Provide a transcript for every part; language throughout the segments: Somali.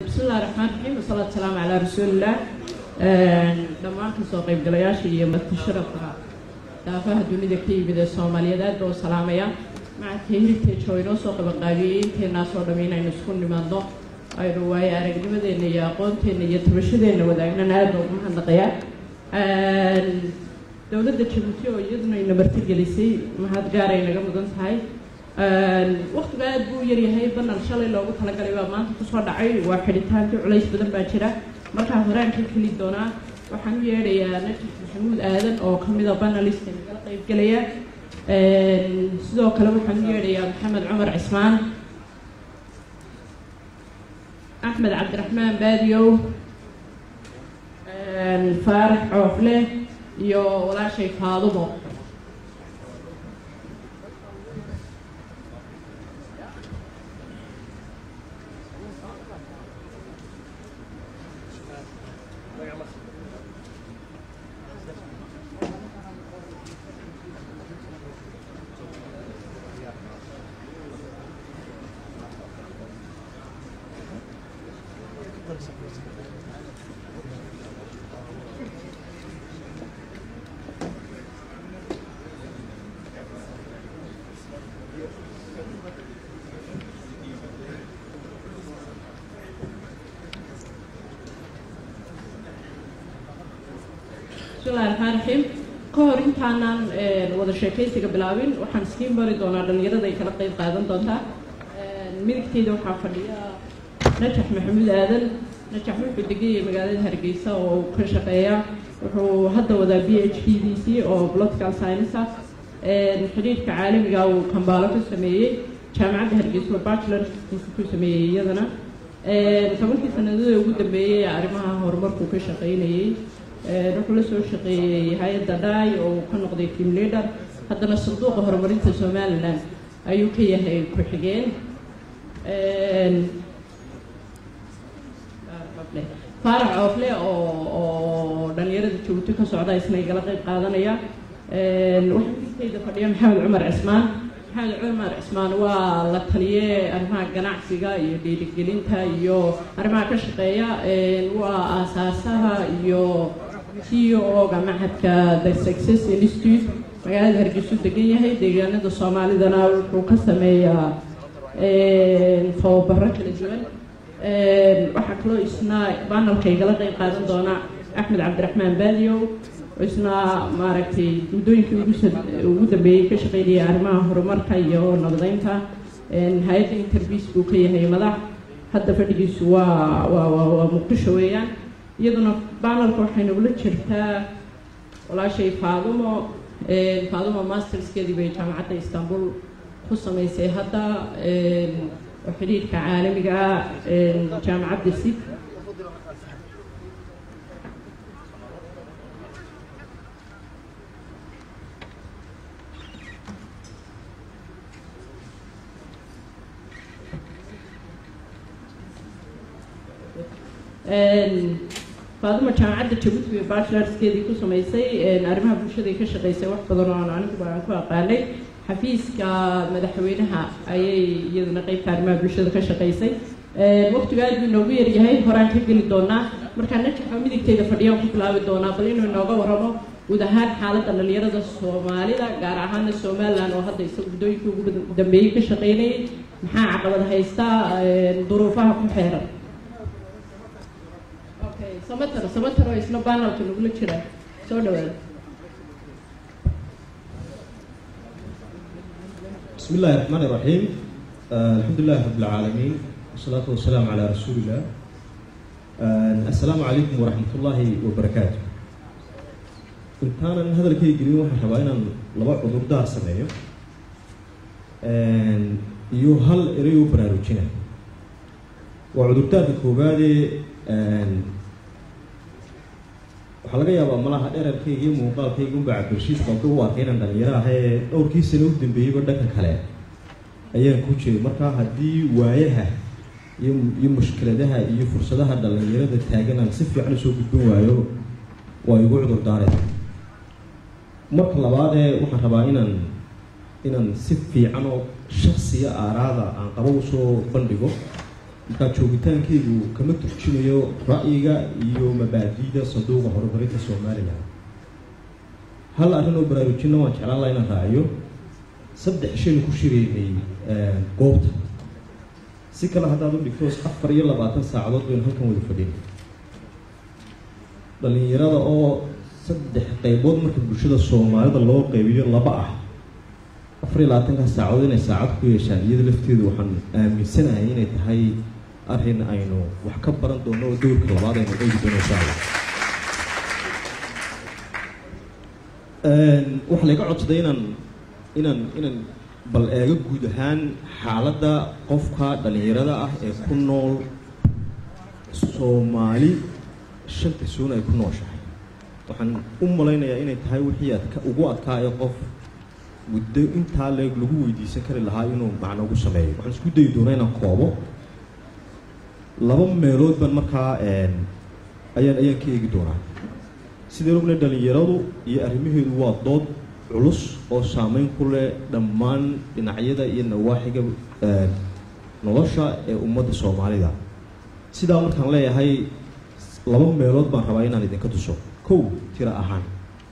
بسم الله الرحمن الرحيم والصلاة والسلام على رسول الله. دمانك سوق قبلياشي يمتشرف دافع الدنيا كتير بدأ الصوماليات دو سلامية مع كهير تشوينو سوق بقابين كنا صورمين أي نسكن لمنضو أي رواية أرجع بدأ إني يقون تني يتبشر إنه وداعنا نادو مهندقيا. دولة الجبوتية ويدنا إنه برتجلسي مهاد جاري نجم مدن هاي. وقت بعد بو يري هاي بنا إن شاء الله لو قلت لك اليوم ما تصور دعي واحد يتهان تعليش بدل باكرة مركز هران كل دونا وحنو يري نجح محمود آدم أو كميدا بنا ليستين قلقي بقلية سدوا كلام حنو يري محمد عمر عثمان أحمد عبد الرحمن باديو فارح عوفله يو ولا شيء فاضمه. بسم الله الرحمن الرحيم. كهر إنتانا وذا شكيت قبلابين وحنسكين بري دونا دليرة ذي كلا قيد قادم دونتا ميرك تيدو حافظية نجح محمود آدم نجح في الدقيقة مقالة هرقيسة وكشقية وهذا وذا PhD أو Political Science الحديث كعالم أو كمبالة سمية جامعة هرقيسة وباتشلر في سمية يدنا كمان في سنة ذو وجود بيه عرمها هرمر وكشقية نحن لسه شقي هاي الدراي وكنا قضية تيم ليدر هذا الصندوق هرمرين الصومال أيوكي هاي كحجين فارع عوفلة أو دنيرة تشوتك سعودة سنة قلقي قادنية وحنا كده فديا محمد عمر عثمان والتالية أرمها جناح سجا يدي الجلينتا يو أرمها كشقية وأساسها يو CEO جامعة The Success Institute مجال هرجسود دقيقة هي دقيقة الصومالي دنا وكسمية فوبرك الجبل وحكلو إسنا بانل كيجلا قيم قادم دونا أحمد عبد الرحمن باديو وإسنا ماركتي بدون وجود بكشقية أرمها هرمركا يو نظيمتها هاي الانترفيس بوكية هي ملاح حتى فرجس ومقشويا يدنا بانل كوحين ولا شرطة ولا شيء فاضمو ماسترز كذي بجامعة إسطنبول خصوصا يسي هذا وحديث كعالمي جامعة دسيب فاضمة جامعة جبوتي بباشلرز كذي خصوصا يسي أرمها بوشة كشقيسة واحد فضلنا عنك وقالي حفيز كمدحوينها أي يدنا قيب كارما بلشة كشقيسي وقت قاعد بنوبير يهاي هران كجل دونا مركان نجح ميدك تيجا فديهم كلاوي دونا بلينو نوجا ورمو وده هاد حالة اللي يرد الصومالي ده قارعان الصومال لأنه هذا يسوي بدو يكون دمبي كشقيني محا عقبة هيستا ظروفها كحيرة. أوكي سمتر ويسنا بانا وتنقول كذا سودوال. بسم الله الرحمن الرحيم. الحمد لله رب العالمين والصلاة والسلام على رسول الله. السلام عليكم ورحمة الله وبركاته. كنت أنا هذا الكي يجري واحد حباينا لبعض حضور دار سمايو. يوهل ريو براروتشينا. وعذور دار كوبادي waxaa laga yaabaa malaha dherarkayga iyo muuqaalkayga unbaa cabdirshiid qabto u arkay inaan dhalinyaraha dhowrkii sano u dambeeyeyba dhanka kale ayaan ku jiray markaa haddii waayaha iyo mushkiladaha iyo fursadaha dhalinyarada taagan aan si fiican usoo gudbin waayo waa igu cudur daareen marka labaadee waxaan rabaa inaan si fiican oo shakhsiga aaraada aan qabo usoo bandhigo markaa joogitaankeygu kama turjumayo ra'yiga iyo mabaadi'da sanduuqa horumarinta Soomaaliya. hal arrin oo baraarujina waan jeclaan lahaa inaan raaciyo 3 shay ku shireeyay goobta si kala haddaad u dhigto 24 saacadood baynu halkan wada fadhino dhalinyarada oo 3 qaybood marka bulshada Soomaalida loo qaybiyo 2 ah 24 saacadood inay saacad ku yeeshaan iyada lafteedu waxaan aaminsanahay inay tahay arrin aynu wax ka baran doono oo doorka labaad aynu eegi doono insha Allah. waxa laga codsaday inaan bal eego guud ahaan xaaladda qofka dhalinyarada ah ee ku nool Soomaali shanta suun ay ku nooshahay. waxaan u malaynayaa inay tahay wixii ugu adkaayo qof muddo intaa lagu weydiisan kari lahaa inuu macno ugu sameeyo. waxaan isku dayi doonaa inaan koobo 2 meelood baan markaa ayaan ka eegi doonaa. sidee loo dhalinyaradu iyo arrimaheedu waa dood culus oo saameyn ku leh dhammaan dhinacyada iyo nawaaxiga nolosha ee ummadda Soomaalida. sidaa markaan leeyahay 2 meelood baan rabaa inaan idinka tuso. kow tira ahaan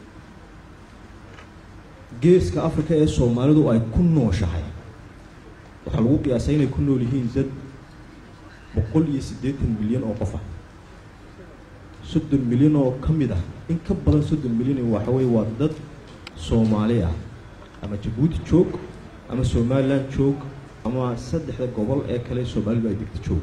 geeska Afrika ee Soomaalidu ay ku nooshahay waxaa lagu qiyaasay inay ku nool yihiin dad 180 milyan oo qof ah. 30 milyan oo ka mid ah in ka badan 30 milyan waxa weeye waa dad Soomaali ah ama Djibouti joog ama Somaliland joog ama 3 gobol ee kale Soomaalidu ay degto joog.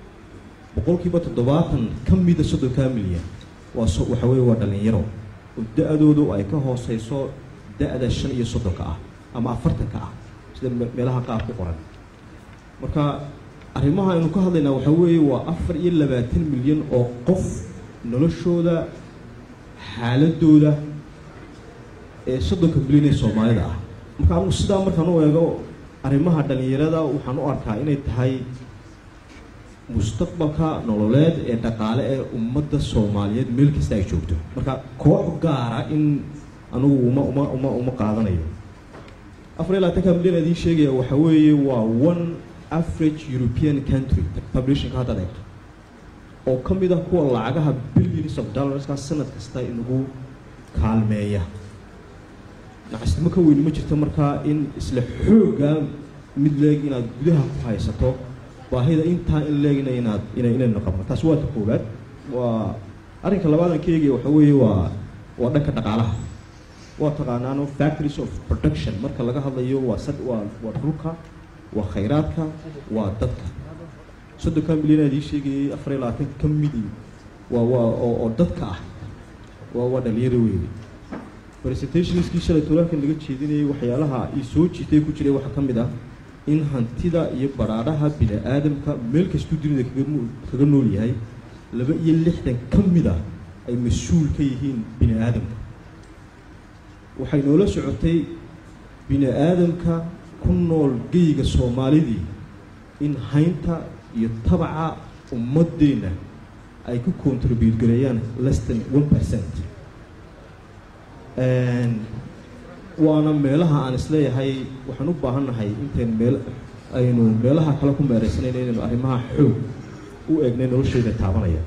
70% ka mid ah 30 milyan waxa weeye waa dhalinyaro da'doodu ay ka hooseyso da'da 35 ah ama 40 ah sida meelaha qaar ku qoran. marka arrimaha aynu ka hadlaynaa waxa weeye waa 24 milyan oo qof noloshooda xaaladooda ee 30 milyan ee Soomaalida ah. markaan u eego arrimaha dhalinyarada waxaan u arkaa inay tahay mustaqbalka nololeed ee dhaqaale ee ummadda Soomaaliyeed meel kasta ay joogto. marka koox gaara in anigu uma qaadanayo. 24 milyan ee sheegaya waxa weeye waa one average European country population ka hadda eegto oo ka mid ah kuwa lacagaha billions of dollars ka sanad kasta inagu kaalmeeya. nacasnimo ka weyn ma jirto markaa in isla xooga mid leeg inaad gudaha ku haysato baahida intaa in leegina inay noqoto. taas waa ta koobaad. waa arrinka labaad aan ka eegay waxa weeye waa dhanka dhaqaalaha. waa taqaanaano factories of production marka laga hadlayo waa dhulka waa khayraadka waa dadka. 30 milyan ee sheegay 24 ka mid oo dadka ah waa dhalinyaro weeye. presentationskii shalay toolankan laga jeedinayay waxyaalaha ay soo jiitay ku jiray waxa ka mid ah in hantida iyo baraaraha bini'aadamka meel kasta dunida kaga nool yahay 62 ka mid ah ay mas'uul ka yihiin bini'aadamka. waxay noola socotay bini'aadamka ku nool geyiga Soomaalidii in haynta iyo tabaca ummadeena ay ku contribute gareeyaan less than 1%. waana meelaha aan isleeyahay waxaan u baahanahay intaan aynu meelaha kale ku meeraysanayno inaynu arrimaha xoog u eegnay nolosheeda taabanaya.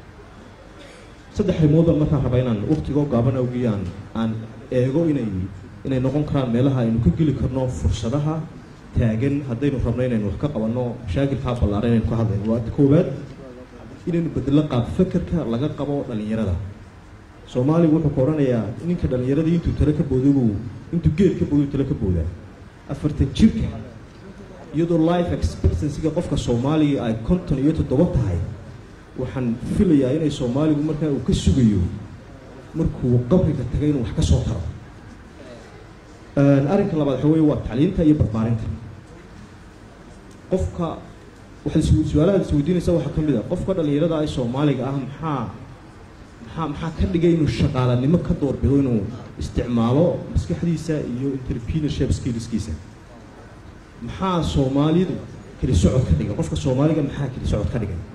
3 arrimood markaan rabaa inaan waqtigoo gaaban awgiyaan aan eego inay noqon karaan meelaha aynu ka geli karno fursadaha taagan haddaynu rabno inaynu wax ka qabanno mashaakilka ballaaran inaynu ka hadlayno. waa koobaad inaynu bedelo qaab fikirka laga qabo dhalinyarada. Soomaaligu wuxuu ka oranayaa ninka dhalinyarada intuu tala ka boodo intuu geed ka boodo tala ka booda 40 jirka iyadoo life expectancy-ga qofka Soomaaliga ay 57 tahay. waxaan filayaa inay Soomaaligu markaa uu ka sugayo markuu qabriga tagay inuu wax ka soo taro. arrinka labaad waxa weeye waa tacliinta iyo barbaarinta. qofka waxa su'aalaha isweydiinaysa waxa ka mid ah qofka dhalinyarada ay Soomaaliga ah maxaa ka dhigay inuu shaqaalanimo ka doorbido inuu isticmaalo maskaxdiisa iyo entrepreneurship skillskiisa. maxaa Soomaalidu kali socod ka dhigay qofka Soomaaliga maxaa kali socod ka dhigay.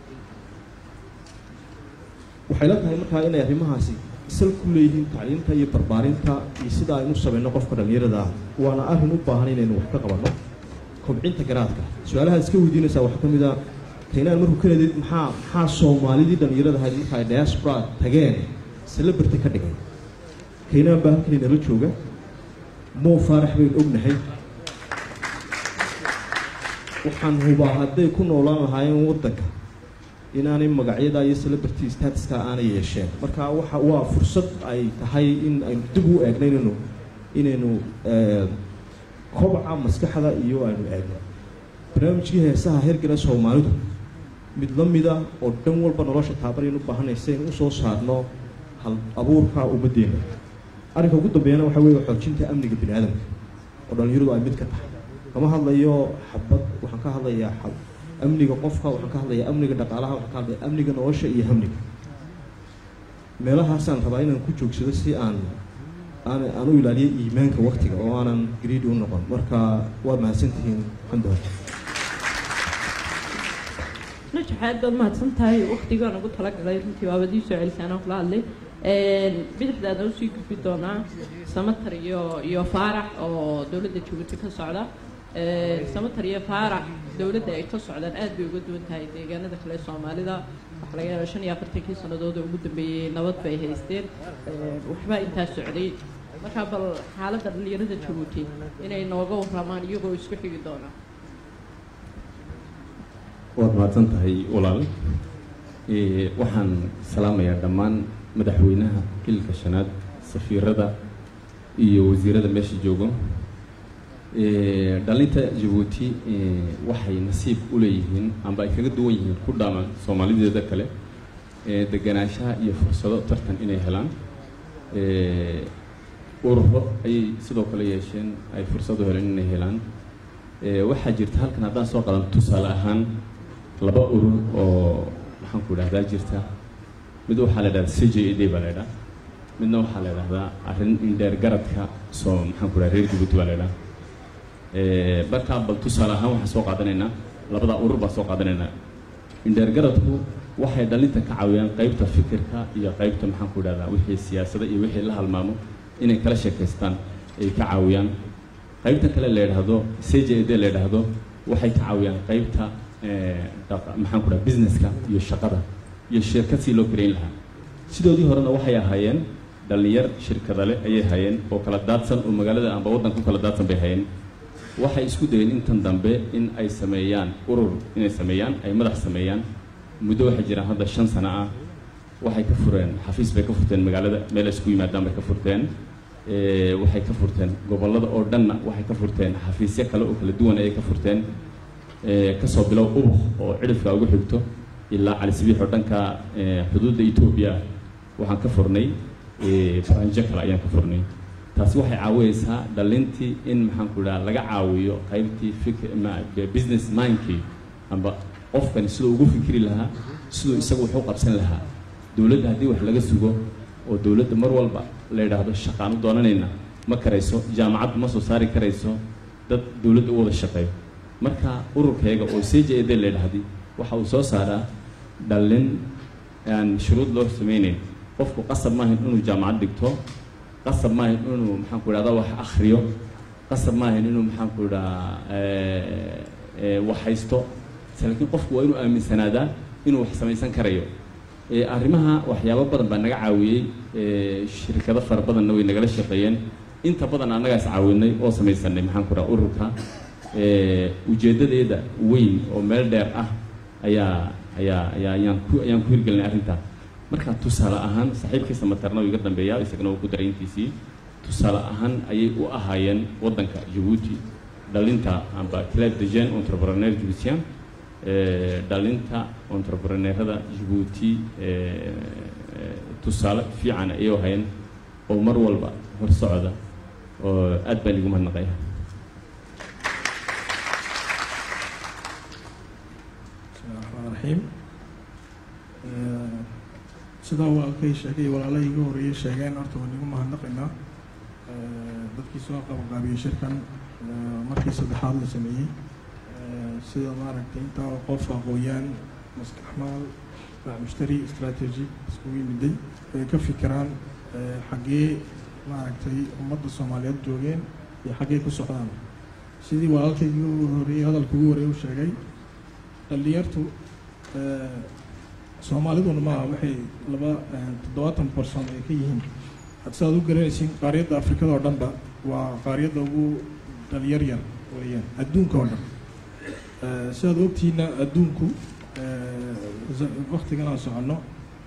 waxay la tahay markaa inay arrimahaasi isla ku leeyihiin tacliinta iyo barbaarinta iyo sida aynu sameeyno qofka dhalinyarada waana arrin u baahan inaynu wax ka qabanno. kobcinta garaadka su'aalaha iska weydiinaysa waxa ka mid ah kaynaan markuu ka leeday maxaa soomaalidii dhalinyarada ahayd marka ay diaspora tageen celebrity ka dhigay kaynaan baa halkan inala jooga Mo Faarax baynu ognahay waxaan hubaa hadday ku noolaan lahaayeen waddanka inaanay magacyada iyo celebrity statuska aanay yeesheen marka waa fursad ay tahay in aynu dib u eegno inaynu kobca maskaxda iyo aynu eegno barnaamijkii heesaha hergala Soomaalidu mid la mid ah oo dhan walba nolosha taabareen u baahanaysa in u soo saarno hal abuurka ummadeena arrinka ugu dambeeyana waxa weeye xoojinta amniga bini'aadamka oo dhalinyaradu ay mid ka tahay kama hadlayo xabad waxaan ka hadlayaa amniga qofka waxaan ka hadlayaa amniga dhaqaalaha waxaan ka hadlayaa amniga nolosha iyo amniga meelahaasaan rabaa inaan ku joogsado si aan u ilaaliyo iimaanka waqtiga oo aanan greedy u noqon marka waa mahadsantihiin alxamdulillah najaxaad baad mahadsantahay waqtigaan ugu talagalay runtii waabadii soo celisaan kula hadlay bidixdaada usii gudbi doonaa Samatar iyo Faarax oo dowladda Djibouti ka socda Samatar iyo Faarax dowladda ay ka socdaan aad bay uga duwan tahay deegaanada kale Soomaalida waxa laga yaabaa 45 sanadood ugu dambeeyay nabad bay haysteen waxba intaas socday marka bal xaaladda dhalinyarada Djibouti inay nooga waramaan iyagoo isku xigi doona waad mahadsan tahay walaal waxaan salaamayaa dhammaan madaxweynaha kilka shanaad safiirada iyo wasiirada meesha joogo dhalinta Djibouti waxay nasiib u leeyihiin amba ay kaga duwan yihiin ku dhamaan Soomaaliyeed kale deganaanshaha iyo fursado tartan inay helaan ururo ay sidoo kale yeesheen ay fursado helaan inay helaan waxa jirta halkan haddaan soo qadan tusaale ahaan laba urur oo waxaan ku dhahdaa jirta mid waxa la dhahdaa CJD baa la dhahdaa midna waxa la dhahdaa arrin indheer garadka soo maxaan ku dhahdaa reer Djibouti baa la dhahdaa marka bal tusaale ahaan waxa soo qaadanaynaa labada urur baa soo qaadanaynaa indheer garadku waxay dhalinta ka caawiyaan qaybta fikirka iyo qaybta maxaan ku dhahdaa wixii siyaasadda iyo wixii la halmaamo inay kala sheekaystaan ay ka caawiyaan qaybta kale la yiraahdo CJD la yiraahdo waxay ka caawiyaan qaybta maxaan ku dhahaa businesska iyo shaqada iyo shirkad si loo kareyn lahaa sidoodii horena waxay ahaayeen dhalinyar shirkada leh ayay hayeen oo kala daadsan oo magaalada amba waddanka kala daadsan bay hayeen waxay isku dayeen intan dambe in ay sameeyaan urur inay sameeyaan ay madax sameeyaan muddo waxa jira hadda 5 sano ah waxay ka fureen xafiis bay ka furteen magaalada meel isku yimaadaan bay ka furteen waxay ka furteen gobolada oo dhanna waxay ka furteen xafiisyo kale oo kala duwan ay ka furteen ka soo bilow ubux oo cidhifka ugu xigto ilaa cali sabiix oo dhanka xuduudda Itoobiya waxaan ka furnay faranjo kale ayaan ka furnay taasi waxay caawinaysaa dhalintii in maxaan ku dhahaa laga caawiyo qaybtii business mindkii amba qofkan sidoo ugu fikri lahaa sidoo isagu wuxuu qabsan lahaa dawladda haddii wax laga sugo oo dawladda mar walba la yiraahdo shaqaan u doonanayna ma karayso jaamacad ma soo saari karayso dad dawladda u wada shaqeeyo marka ururkayga oo CJD la yiraahdo waxa uu soo saaraa dhalin aan shuruud loo sameeyay qofku qasab ma ahan inuu jaamacad dhigto qasab ma ahan inuu maxaan ku dhahdaa wax akhriyo qasab ma ahan inuu maxaan ku dhahdaa wax haysto laakiin qofku waa inuu aaminsanaada inuu wax samaysan karayo arrimaha waxyaabo badan baa naga caawiyay shirkado far badanna way nagala shaqeeyeen inta badan annagaas caawinay oo samaysanay maxaan ku dhahaa ururka ujeedadeeda weyn oo meel dheer ah ayaan ku hirgelinay arrinta marka tusaale ahaan saaxiibkiisa Matarna iga dambeeyaa isagana uu ku daray intiisii tusaale ahaan ayay u ahaayeen waddanka Djibouti dhalinta amba club de jeunes entrepreneurs djiboutiens dhalinta entrepreneurada Djibouti tusaale fiican ayay u hayeen oo mar walba hor socda oo aad baan ugu mahadnaqayaa sidaa waa kay sheegay walaalay iga horeeyay sheegeen horta waan ugu mahadnaqaynaa dadkii soo qabanqaabiyay shirkan markii saddexaad la sameeyey sida maaragtay inta qof aqoonyaan maskaxmaal mushtari strategy iskugu yimiday ay ka fikiraan xaggee maaragtay ummadda Soomaaliyeed joogeen iyo xaggee ku socdaan sidii walaalkay iga horeeyay hadalka ugu horeeyay uu sheegay dhalinyartu soomaaliduna maaha waxay 70% ay ka yihiin hadda aad u garanaysiin qaariyadda afrikada oo dhanba waa qaariyadda ugu dhalinyar yar weeyaan adduunka oo dhan sidaad ogtihiina adduunku waqtigan aan soconno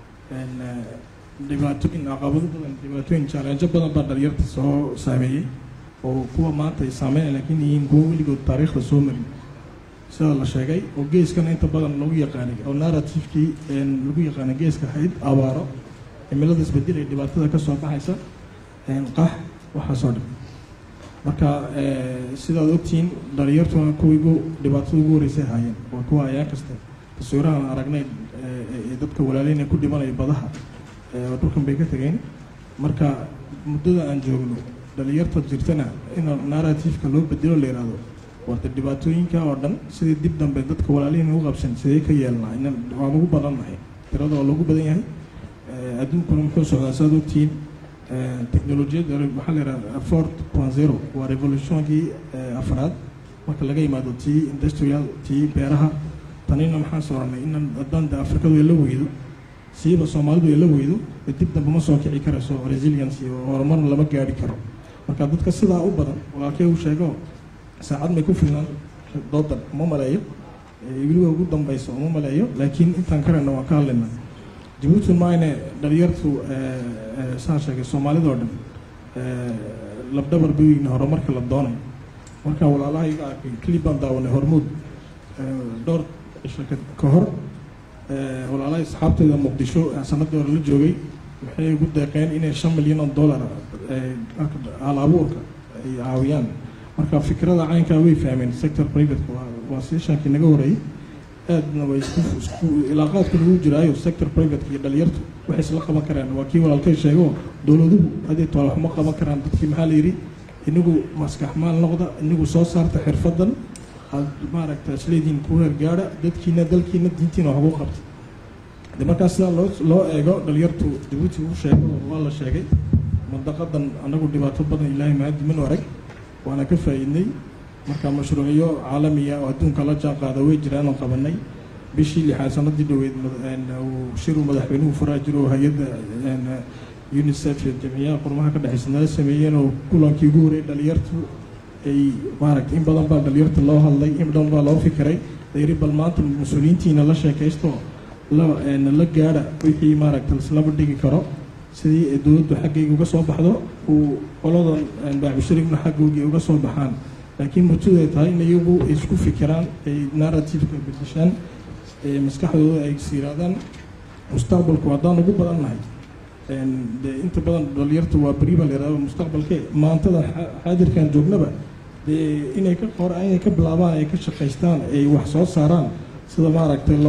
dhibaatooyin caqabado badan dhibaatooyin challenge badan baa dhalinyarta soo saameeyey oo kuwa maanta ay saameynayaan laakiin yihiin kuwa weligood taariikhda soo marin sida la sheegay oo geeskana inta badan lagu yaqaanay oo narrative-kii lagu yaqaanay geeska ahayd abaaro cimilada isbedelay dhibaatada ka soo baxaysa qax waxaasoo dhan marka sidaad ogtihiin dhalinyartuna kuwiigu dhibaatada ugu horeysay haayeen waa kuwa ayaan kasta taswiirahan aragnay dadka walaaleyna ku dhimanaya badaha dhulkan bay ka tegeen marka muddada aan joogno dhalinyarta jirtana in narrative-ka loo bedelo la yidhaahdo warta dhibaatooyinka oo dhan sidii dib dambe dadka walaaleyna u qabsan sidee ka yeelnaa in waan ugu badannahay tirada waa loogu badan yahay adduunkuna muxuu socdaa saad ogtihiin teknolojiyadda waxaa la yidhaha 4.0 waa revolutionkii afraad marka laga yimaado tii industrial tii beeraha tanina maxaan sooranay in haddaan afrikadu ay la weydo siiba soomaalidu ay la weydo dib dambe ma soo kici karayso resilience iyo horumarna lama gaari karo marka dadka sidaa u badan walaalkee uu sheego saacad may ku filnaan doodan uma maleeyo weliba ugu dambayso uma maleeyo laakiin intaan karayna waan ka hadlaynaa jabuuti maayne dhalinyartu saan sheegay soomaalida oo dhan labdhabar baweyna horumarka la doonay marka walaalaha iga arkay clip baan daawanay hormuud dhowr cisho ka hor walaalaha asxaabteeda muqdisho sanadii hore la joogay waxay ugu deeqeen inay $5 milyan hal abuurka ay caawiyaan marka fikrada caynkaa way fahmeen sector private-ka waa sessionkii naga horeeyey aadna way isku ilaaqaadku lagu jiraayo sector private-ka iyo dhalinyartu waxay isla qaban karaan waa kii walaalkay sheego dowladuhu hadii toole waxma qaban karaan dadkii maxaa la yidhi inagu maskax maal noqda inagu soo saarta xirfadan aad maaragta isleediin ku hergaadha dadkiina dalkiina diintiina wax ugu qabta de markaa sidaa loo eego dhalinyartu jabuuti uu sheego waa la sheegay mandaqadan anagu dhibaato badan ilaahay mahadimin arag waana ka faa'iidnay marka mashruucyo caalamiya oo adduunka la jaan qaada way jiraan oo qabanay bishii 6 sanadii dhaweyd shiru madaxweynuhu faraa jiro hay'adda UNICEF jamciyada qurmaha ka dhaxaysa nala sameeyeen oo kulankii ugu horeeyay dhalinyartu ay maaragtay in badan baa dhalinyarta loo hadlay in badan baa loo fikiray dayri bal maanta mas'uuliyiintiina la sheekaysto la gaadha wixii maaragtay islama dhigi karo sidii dowladdu xaggayga uga soo baxdo uu qoladan baaxbishirigna xaggooga uga soo baxaan laakiin murtidu ay tahay in iyagu isku fikiraan ay narrative-ka bedeshaan maskaxdooda ay siiraadaan mustaqbalku haddaan ugu badan nahay de inta badan dhalinyarta waa beri baa la yidhahda mustaqbalkee maantada xaadirkan joognaba dee inay ka bilaabaan ay ka shaqaystaan ay wax soo saaraan sida maaragtay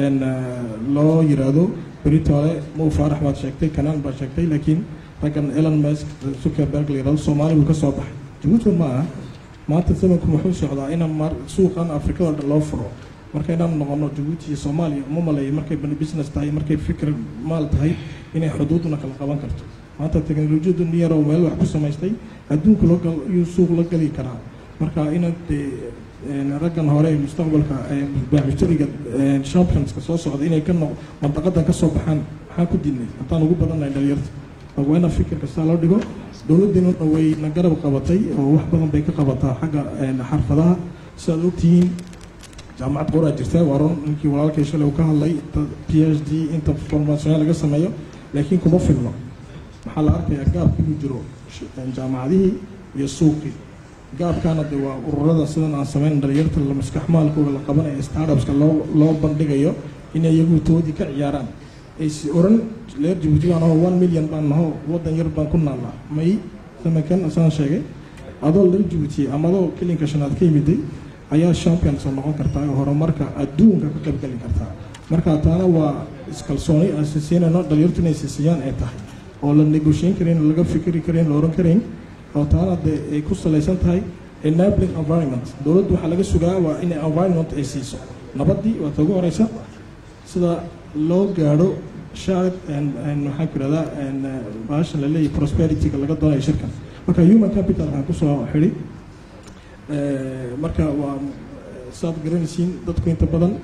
loo yiraahdo beritoole Mo Faarax baad sheegtay kanaan baad sheegtay laakiin raggan Elon Musk Zuckerberg la yiraahdo Soomaali uu ka soo baxay Jabuuti ma aha maanta zamanku wuxuu socdaa in suuqan Afrikada dhan loo furo markay dhan noqono Jabuuti iyo Soomaaliya uma malay markay business tahay markay fikir maal tahay inay xuduudna kala qaban karto maanta teknolojiyadu niyaro meel wax ku samaystay adduunka iyo suuq la gali karaa marka inaad raggan hore mustaqbalka baaxbishiriga champions ka soo socda inay ka mandaqadan ka soo baxaan maxaa ku dinay haddaan ugu badannahay dhalinyarta waa ina fikir kasta loo dhigo dowladdeena way na garab qabatay oo wax badan bay ka qabataa xagga xarfadaha sidaad ogtihiin jaamacad qoraa jirta waa run ninkii walaalkay shalay uu ka hadlay PhD inta formaation laga sameeyo laakiin kuma filno maxaa la arkayaa gaabka ku jiro jaamacadihii iyo suuqii gaabkaana de waa ururada sidan aan sameyn dhalinyarta la maskax maalkooda la qabanayo startups-ka loo bandhigayo inay iyagu toodii ka ciyaaraan ay si oran leer Jabuuti baan oo 1 milyan baan naho wadan yar baan ku naalnaa may samakan asaan sheegay adoo leer Jabuuti amadoo kilinka shanaad ka yimiday ayaa champion soo noqon kartaa oo horumarka adduunka ka qayb gali kartaa marka taana waa iskalsooni asasiinayno dhalinyartu inay siiyaan ay tahay oo la negotiate karin laga fikiri karin la oran karin oo taana ay ku salaysan tahay enabling environment dowladdu waxa laga sugaa waa in environment ay siiso nabadii waa ugu horeysa sida loo gaaro shaad waxaan ku radaa baashan la leeyahay prosperity-ga laga doonayo shirkan marka human capital waxaan ku soo xidhi marka waa saad garanaysiin dadku inta badan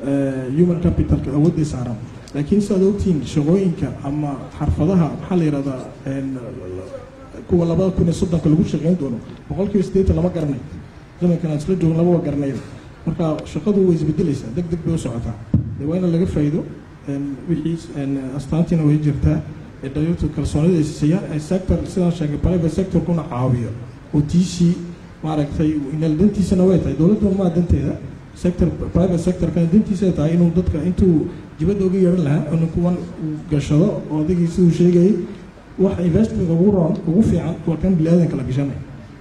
human capitalka awoodday saaran laakiin sidaad ogtihiin shaqooyinka ama xarfadaha maxaa la yidhahdaa kuwa 2030 lagu shaqeyn doono 80% lama garanay zamankan aan isla joogin lama garanay marka shaqadu way isbedelaysaa degdeg bay u socotaa waa in laga faa'iido wixii astaantiina way jirtaa dhalinyartu kalsoonida ay siiyaan sector sidaan sheegay private sector kuna caawiyo oo tiisi maaragtay inal dantiisana way tahay dowladda ma danteeda sector private sector kan dantiisa tahay inuu dadka intuu dibadda uga yeeran lahaa inuu kuwan gashado oo adigii siduu sheegayay wax investment ugu fiican waa kan bilaadanka la gashanay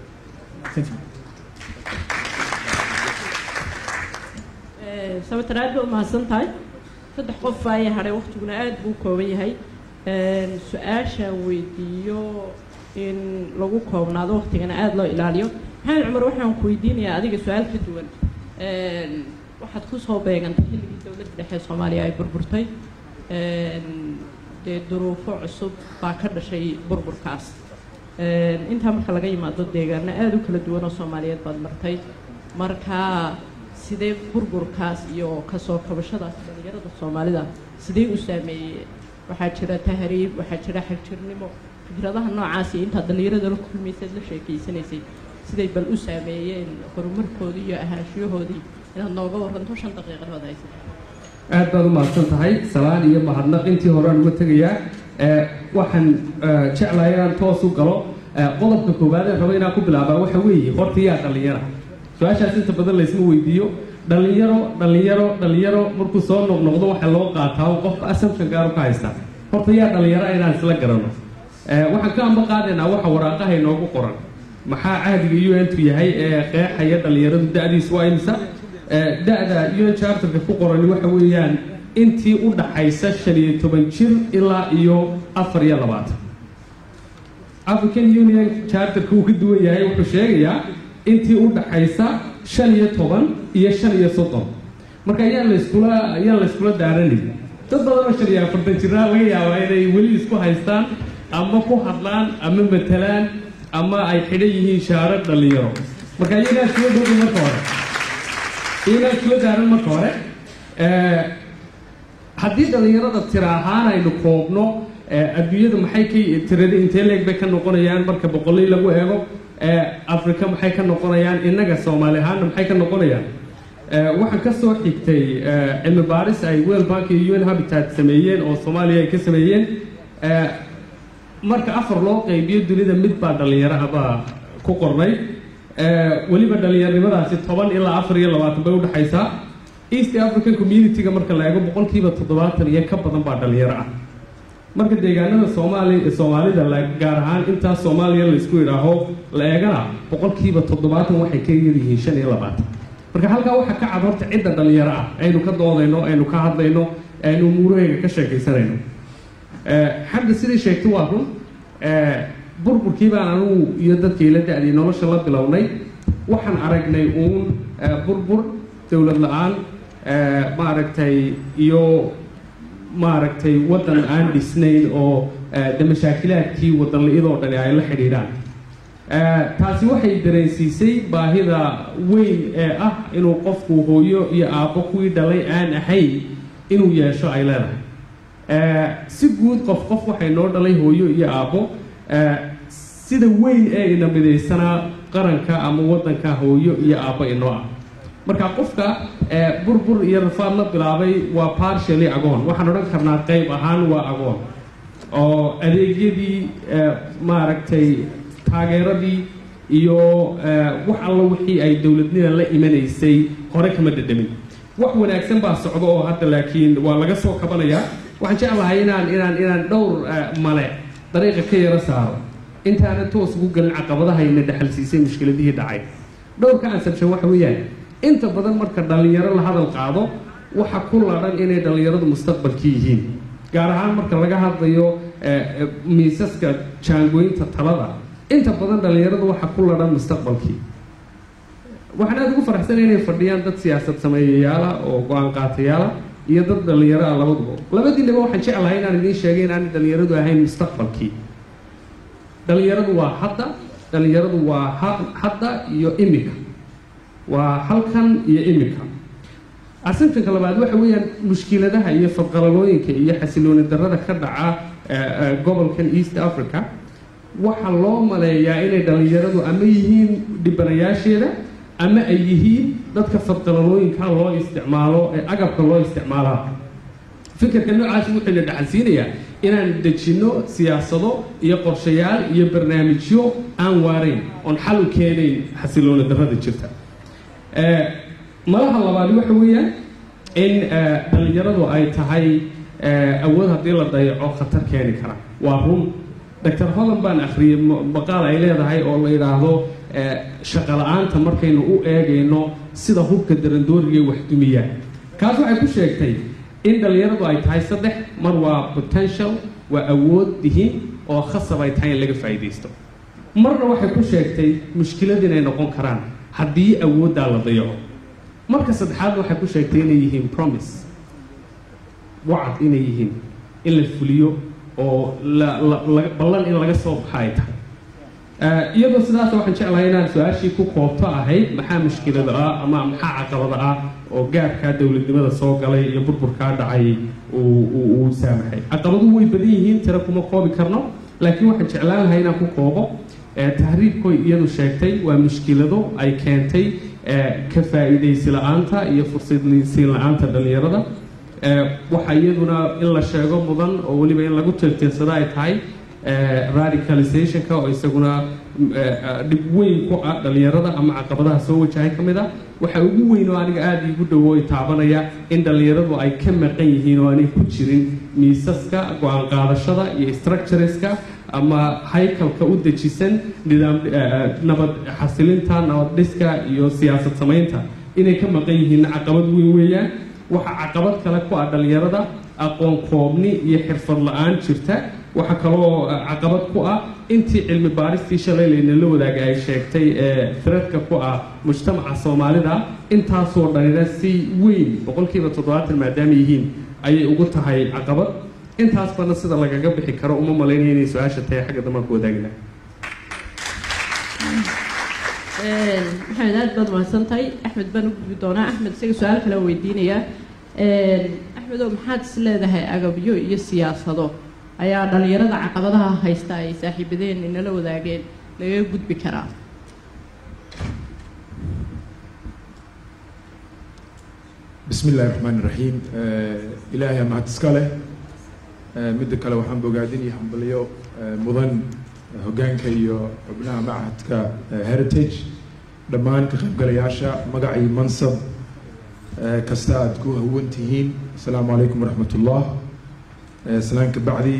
sababta aad buu mahadsan tahay saddex qof ayaa hadhay waqtiguna aad buu kooban yahay su-aashaan weydiiyo in lagu koobnaado waqtigana aada loo ilaaliyo maxamed cumar waxaan ku weydiinayaa adiga su-aal ka duwan waxaad kusoo beegantay xilligii dowladda dhexe soomaaliya ay burburtay dee duruufo cusub baa ka dhashay burburkaas intaa marka laga yimaado deegaano aada u kala duwan oo soomaaliyeed baad martay marka sidee burburkaas iyo kasoo kabashadaas dhalinyarada soomaalida sidee u saameeyey waxaa jira tahriib waxaa jira xagjirnimo fikradaha noocaas iyo intaad dhalinyarada la kulmaysaad la sheekeysanaysay siday bal u saameeyeen horumarkoodii iyo ahaanshiyahoodii inaad nooga waranto 5 daqiiqo baad haysa aad baad u mahadsan tahay salaan iyo mahadnaq intii hore aan uga tegayaa waxaan jeclahay inaan toos u galo qodobka koowaad ee rabo inaan ku bilaabaa waxa weeye horta yaa dhalinyara su-aashaas inta badan laysma weydiiyo dhalinyaro markuu soo noqnoqdo waxa loo qaataa qofka asalka gaar ka haysta horta yaa dhalinyaro inaan isla garano waxaan ka amba qaadaynaa waxa waraaqaha inoogu qoran maxaa cahdiga UN-tu yahay ee qeexaya dhalinyaradu da-diisu waa imisa da-da UN charterka ku qorani waxa weeyaan intii u dhaxaysa 15 jir ilaa iyo 24 African Union charterka uu ka duwan yahay wuxuu sheegayaa intii u dhaxaysa 15 iyo 30 marka ayaan la iskula daaranay dad badan oo 40 jir laga yaabaa inay weli isku haystaan ama ku hadlaan ama matalaan ama ay xidhan yihiin shaarar dhalinyaro marka iyagaa isla dhow marka hore haddii dhalinyarada tira ahaan aynu koobno adduunyada maxay ka tirada intee leeg bay ka noqonayaan marka boqolii lagu eego africa maxay ka noqonayaan innaga soomaali ahaanna maxay ka noqonayaan waxaan ka soo xigtay cilmi baaris ay World Bank iyo UN Habitat sameeyeen oo Soomaaliya ay ka sameeyeen marka 4 loo qaybiyo dunida mid baa dhalinyaro ah ku qornay waliba dhalinyaronimadaasi 10 ilaa 24 bay u dhaxaysaa East African Community-ga marka la eego 70% iyo ka badan baa dhalinyaro ah marka deegaanada Soomaalida gaar ahaan inta Soomaaliya la isku yiraaho la eegana 70% waxay ka yihiin 25 marka halka waxa ka cad horta cidda dhalinyaro ah aynu ka doodayno aynu ka hadlayno aynu umuurahayga ka sheekaysanayno xagga sidii sheegtay waa run burburkii baan anugu iyo dadkii la da'day nolosha la bilownay waxaan aragnay uun burbur dowlad la-aan maaragtay iyo maaragtay waddan aan dhisnayn oo mashaakilaadkii waddan la-idoo dhani ay la xidhiidhaan taasi waxay dareensiisay baahida weyn ee ah inuu qofku hooyo iyo aabbo kuwii dhalay aan ahayn inuu yeesho ay leedahay si guud qof waxay noo dhalay hooyo iyo aabbo sida weyn ee ina midaysanaa qaranka ama waddanka hooyo iyo aabbo inoo ah marka qofka burbur iyo rafaad la bilaabay waa partially agoon waxaan odhan karnaa qayb ahaan waa agoon oo adeegyadii maaragtay taageeradii iyo wax alla wixii ay dowladnida la imanaysay hore kama dhadhamin wax wanaagsan baa socdo oo hadda laakiin waa laga soo kabanayaa waxaan jeclahay inaan dhowr male dariiqa ka yaro saaro intaana toos ugu galin caqabadahayna dhaxalsiisay mushkiladihii dhacay dhowrka ansabshan waxa weeyaan inta badan marka dhalinyaro la hadal qaado waxa ku ladhan inay dhalinyaradu mustaqbalkii yihiin gaar ahaan marka laga hadlayo miisaska jaangooyinta talada inta badan dhalinyaradu waxa ku ladhan mustaqbalkii waxaan aada ugu faraxsanay inay fadhiyaan dad siyaasad sameeyayaala oo go-aan qaatayaala iyo dad dhalinyaro ah labadiinaba waxaan jeclahay inaan idiin sheegay in aanay dhalinyaradu ahayn mustaqbalkii dhalinyaradu waa hadda iyo imika waa halkan iyo imika assumptionka labaad waxa weeyaan mushkiladaha iyo fadqalalooyinka iyo xasilooni darrada ka dhaca gobolkan East Africa waxaa loo maleeyaa inay dhalinyaradu ama yihiin dhibanayaasheeda ama ay yihiin dadka fadqalalooyinka loo isticmaalo ee agabka loo isticmaalaa fikirka noocaasi wuxuu la dhaxalsiinayaa inaan dejinno siyaasado iyo qorshayaal iyo barnaamijyo aan waarayn oon xal u keenayn xasilooni darrada jirta malaha labaad waxa weeyaan in dhalinyaradu ay tahay awood haddii la dayaco khatar keeni kara waa run Dr. Holland baan akhriyay maqaal ay leedahay oo la yiraahdo shaqo la'aanta markaynu u eegayno sida hubka darandooriga wax dumiya kaas waxay ku sheegtay in dhalinyaradu ay tahay saddex mar waa potential waa awood dihin oo khasab ay tahay in laga faa'iideysto marna waxay ku sheegtay mushkilad inay noqon karaan haddii awooddaa la dayaco marka saddexaad waxay ku sheegtay inay yihiin promise wacd inay yihiin in la fuliyo oo ballan in laga soo baxa ay tahay iyadoo sidaas waxaan jeclahay inaan su-aashii ku koobto ahayd maxaa mushkilada ah ama maxaa caqabada ah oo gaarkaa dowladnimada soo galay iyo burburkaa dhacay uu saamaxay caqabaduhu way badan yihiin tira kuma koobi karno laakiin waxaan jeclaan lahay inaan ku koobo tahriibkoy iyadu sheegtay waa mushkilado ay keentay ka faa'iidaysi la-aanta iyo fursadsiin la-aanta dhalinyarada waxa iyaduna in la sheego mudan oo weliba in lagu tirtirsada ay tahay radicalizationka oo isaguna dhib weyn ku ah dhalinyarada ama caqabadaha soo wajahay ka mid ah waxa ugu weyn oo aniga aada iigu dhowo ay taabanaya in dhalinyaradu ay ka maqan yihiin oo aanay ku jirin miisaska go-aan qaadashada iyo structureska ama haykalka u dejisan nidaam nabad xasilinta nabad dhiska iyo siyaasad samaynta inay ka maqan yihiin caqabad weyn weeyaan waxa caqabad kale ku ah dhalinyarada aqoon koobni iyo xirfad la-aan jirta waxa kaloo caqabad ku ah intii cilmi baaristii shalay laynala wadaaga ay sheegtay ee threadka ku ah mujtamaca soomaalida intaasoo dhanina si weyn 70% maadaama yihiin ayay ugu tahay caqabad intaas bana sida lagaga bixi karo uma malaynayo inay su-aasha tahay xagga dambe ku wadaagna maxamed aad baad mahadsantahay axmed baan u gudbi doonaa axmed isaga su-aal kale weydiinayaa axmedow maxaad is leedahay agabyo iyo siyaasado ayaa dhalinyarada caqabadaha haysta ay saaxiibadeen inala wadaageen lagaga gudbi karaa بسم الله الرحمن الرحيم إلهي ما تسكاله مد كلا وحن بقادين يحمليو مضن هجان كيو ابناء معهد كهيريتيج دمان كخب قلياشا مقعي منصب كستاد كوه وانتهين السلام عليكم ورحمة الله سلام كبعدي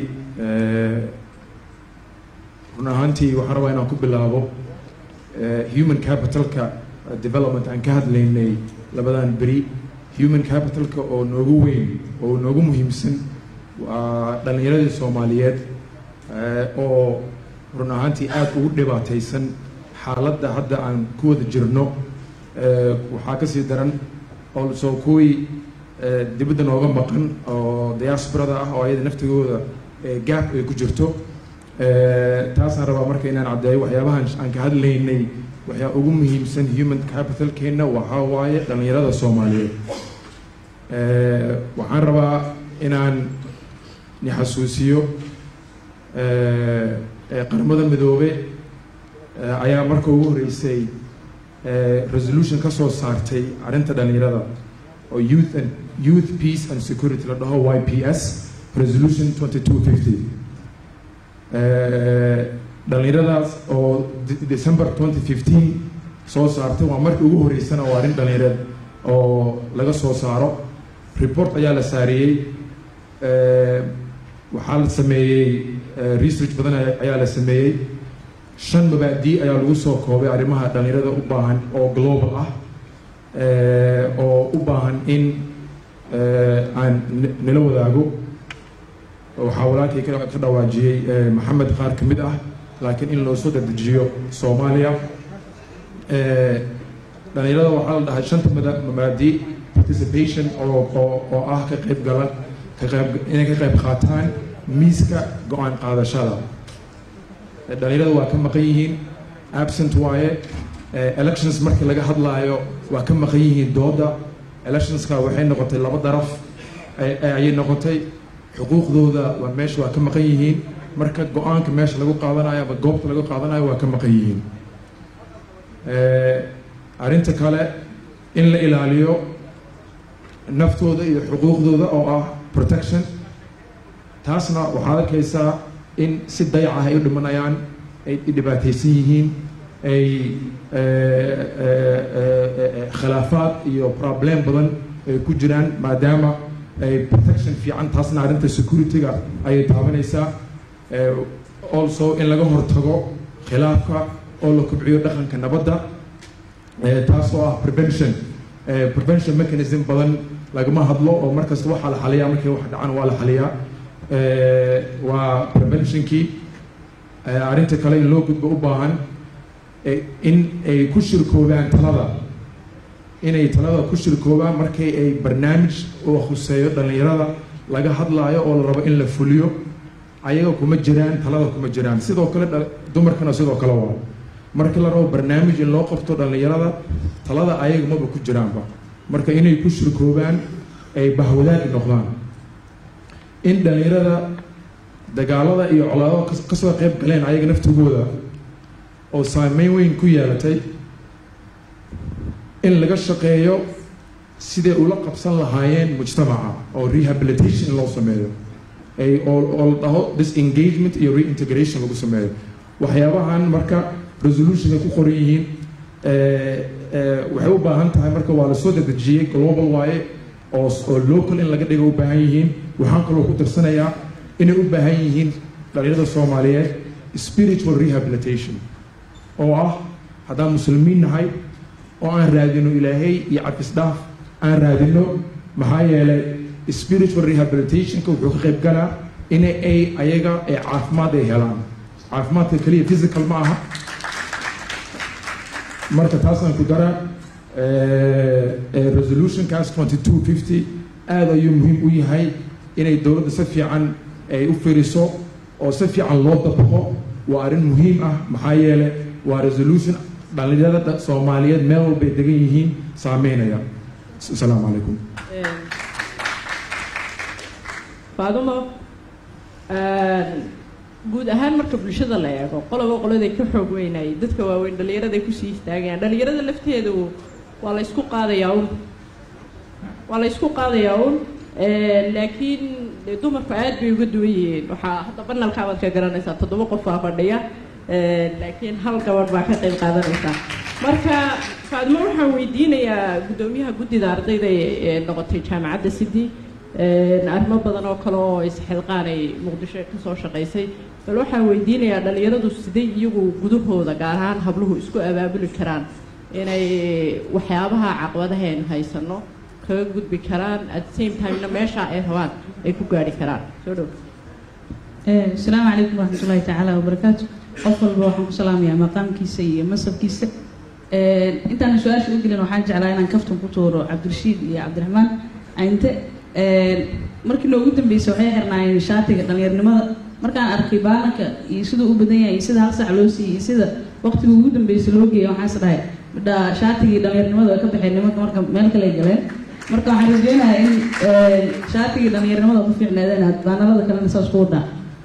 هنا هانتي وحروينا كبلابو human capital ka development aan ka hadlaynay labadan beri human capital ka oo noogu weyn oo noogu muhiimsan waa dhalinyarada Soomaaliyeed oo run ahaantii aad ugu dhibaataysan xaaladda hadda aan ku wada jirno waxaa ka sii daran also kuwii dibadda nooga maqan oo diasporada ah oo ayada naftigooda gap ay ku jirto taasaan rabaa marka inaan caddeeyo waxyaabahan aan ka hadlaynay waxyaa ugu muhiimsan human capitalkeena waxaa waaye dhalinyarada Soomaaliyeed waxaan rabaa inaan ni xasuusiyo qaramada midoobay ayaa marka ugu horeysay resolution ka soo saartay arrinta dhalinyarada oo youth peace and security la dhaho YPS resolution 2250 dhalinyaradaas oo December 2015 soo saartay waa markii ugu horeysana waa arrin dhalinyareed oo laga soo saaro report ayaa la saariyey waxaa la sameeyey research badan ayaa la sameeyey 5 mabaadi ayaa lagu soo koobay arrimaha dhalinyarada u baahan oo global ah oo u baahan in aan nala wadaago waxaa walaalkay ka dhawaajiyey maxamed qaar ka mid ah laakiin in loo soo dedejiyo Soomaaliya dhalinyarada waxaa la dhahay 5 mabaadi participation oo ah ka qayb galan inay ka qayb qaataan miiska go-aan qaadashada dhalinyarada waa ka maqan yihiin absent waaye elections markii laga hadlaayo waa ka maqan yihiin dooda electionska waxay noqotay laba daraf ayay noqotay xuquuqdooda waa meesha waa ka maqan yihiin marka go-aanka meesha lagu qaadanayo ama goobta lagu qaadanayo waa ka maqan yihiin arrinta kale in la ilaaliyo naftooda iyo xuquuqdooda oo ah protection taasna waxaad arkaysaa in si dayac ah ay u dhimanayaan ay dhibaataysan yihiin ay khilaafaad iyo problem badan ay ku jiraan maadaama ay protection fiican taasna arrinta security-ga ayay taabanaysaa also in laga hortago khilaafka oo la kobciyo dhaqanka nabadda taas oo ah prevention mechanism badan lagama hadlo oo markasta waxaa la xaliyaa markii wax dhacan waa la xaliyaa waa preventionkii arrinta kale in loo gudbo u baahan in ay ku shirkoobaan inay talada ku shirkoobaan markii ay barnaamij oo khuseeyo dhallinyarada laga hadlaayo oo la rabo in la fuliyo ayaga kuma jiraan talada kuma jiraan sidoo kale dumarkana sidoo kale waa markii la rabo barnaamij in loo qabto dhallinyarada talada ayaga maba ku jiraanba marka inay ku shirkoobaan ay bahwadaagi noqdaan in dhallinyarada dagaalada iyo colaado kasoo qayb galeen ayaga naftigooda oo saameyn weyn ku yeelatay in laga shaqeeyo siday ula qabsan lahaayeen mujtamaca oo rehabilitation loo sameeyo oo la dhaho disengagement iyo reintegration lagu sameeyo waxyaabahan marka resolutionka ku qoran yihiin waxay u baahan tahay marka waa lasoo dedejiyey global waaye oo local in laga dhigo u baahan yihiin waxaan kaloo ku tirsanayaa inay u baahan yihiin dhalinyarada soomaaliyeed spiritual rehabilitation oo ah haddaan muslimiin nahay oo aan raadino ilaahay iyo cafisdhaaf aan raadino maxaa yeelay spiritual rehabilitationka wuxuu ka qayb galaa in ay ayaga ee caafimaad ay helaan caafimaadka keliya physical ma aha marka taasaan ku dara resolutionkaas 2250 aada ayuu muhiim u yahay inay dowladda si fiican ay u firiso oo si fiican loo dabaqo waa arrin muhiim ah maxaa yeelay waa resolution dhalinyarada soomaaliyeed meel walbay degan yihiin saameynaya asalaamu calaykum faadumo guud ahaan marka bulshada la eego qoladay ka xoog weynayay dadka waaweyn dhalinyaraday kusii istaagayaan dhalinyarada lafteedu waa la isku qaadayaa un laakiin dumarku aad bay uga duwan yihiin waxaa hadda banalkaabaad ka garanaysaa 7 qof baa fadhiya laakiin hal gabadh baa ka qayb qaadanaysaa marka faadmo waxaan weydiinayaa guddoomiyaha guddida ardayda ee noqotay jaamacadda Sydney arrimo badan oo kale oo isxilqaanay muqdisho ka soo shaqaysay bal waxaan weydiinayaa dhalinyaradu sidee iyagu gudahooda gaar ahaan habluhu isku abaabuli karaan inay waxyaabaha caqabadaha aynu haysano kaga gudbi karaan at the same time meesha ay rabaan ay ku gaari karaan soo dhow السلام عليكم ورحمة الله تعالى وبركاته قفل بروحكم سلام يا مقام كيسي مسب كيسي انت انا سؤال شو قلنا وحاجة على انا كفتم كتور عبد الرشيد يا عبد الرحمن انت markii loogu dambeysay waxay xirnaayeen shaatiga dhalinyarnimada markaan arkay baanka iyo sida uu badan yahay sida hal sac loo siiyay sida waqtiga ugu dambeysay loo geeyay waxaan isdhahay shaatigii dhalinyarnimada way ka baxeen nimanka marka meel kale galeen marka waxaan rajeynayaa in shaatigii dhalinyarnimada ku fiicnaadeen baanalada kalena saas ku wadaa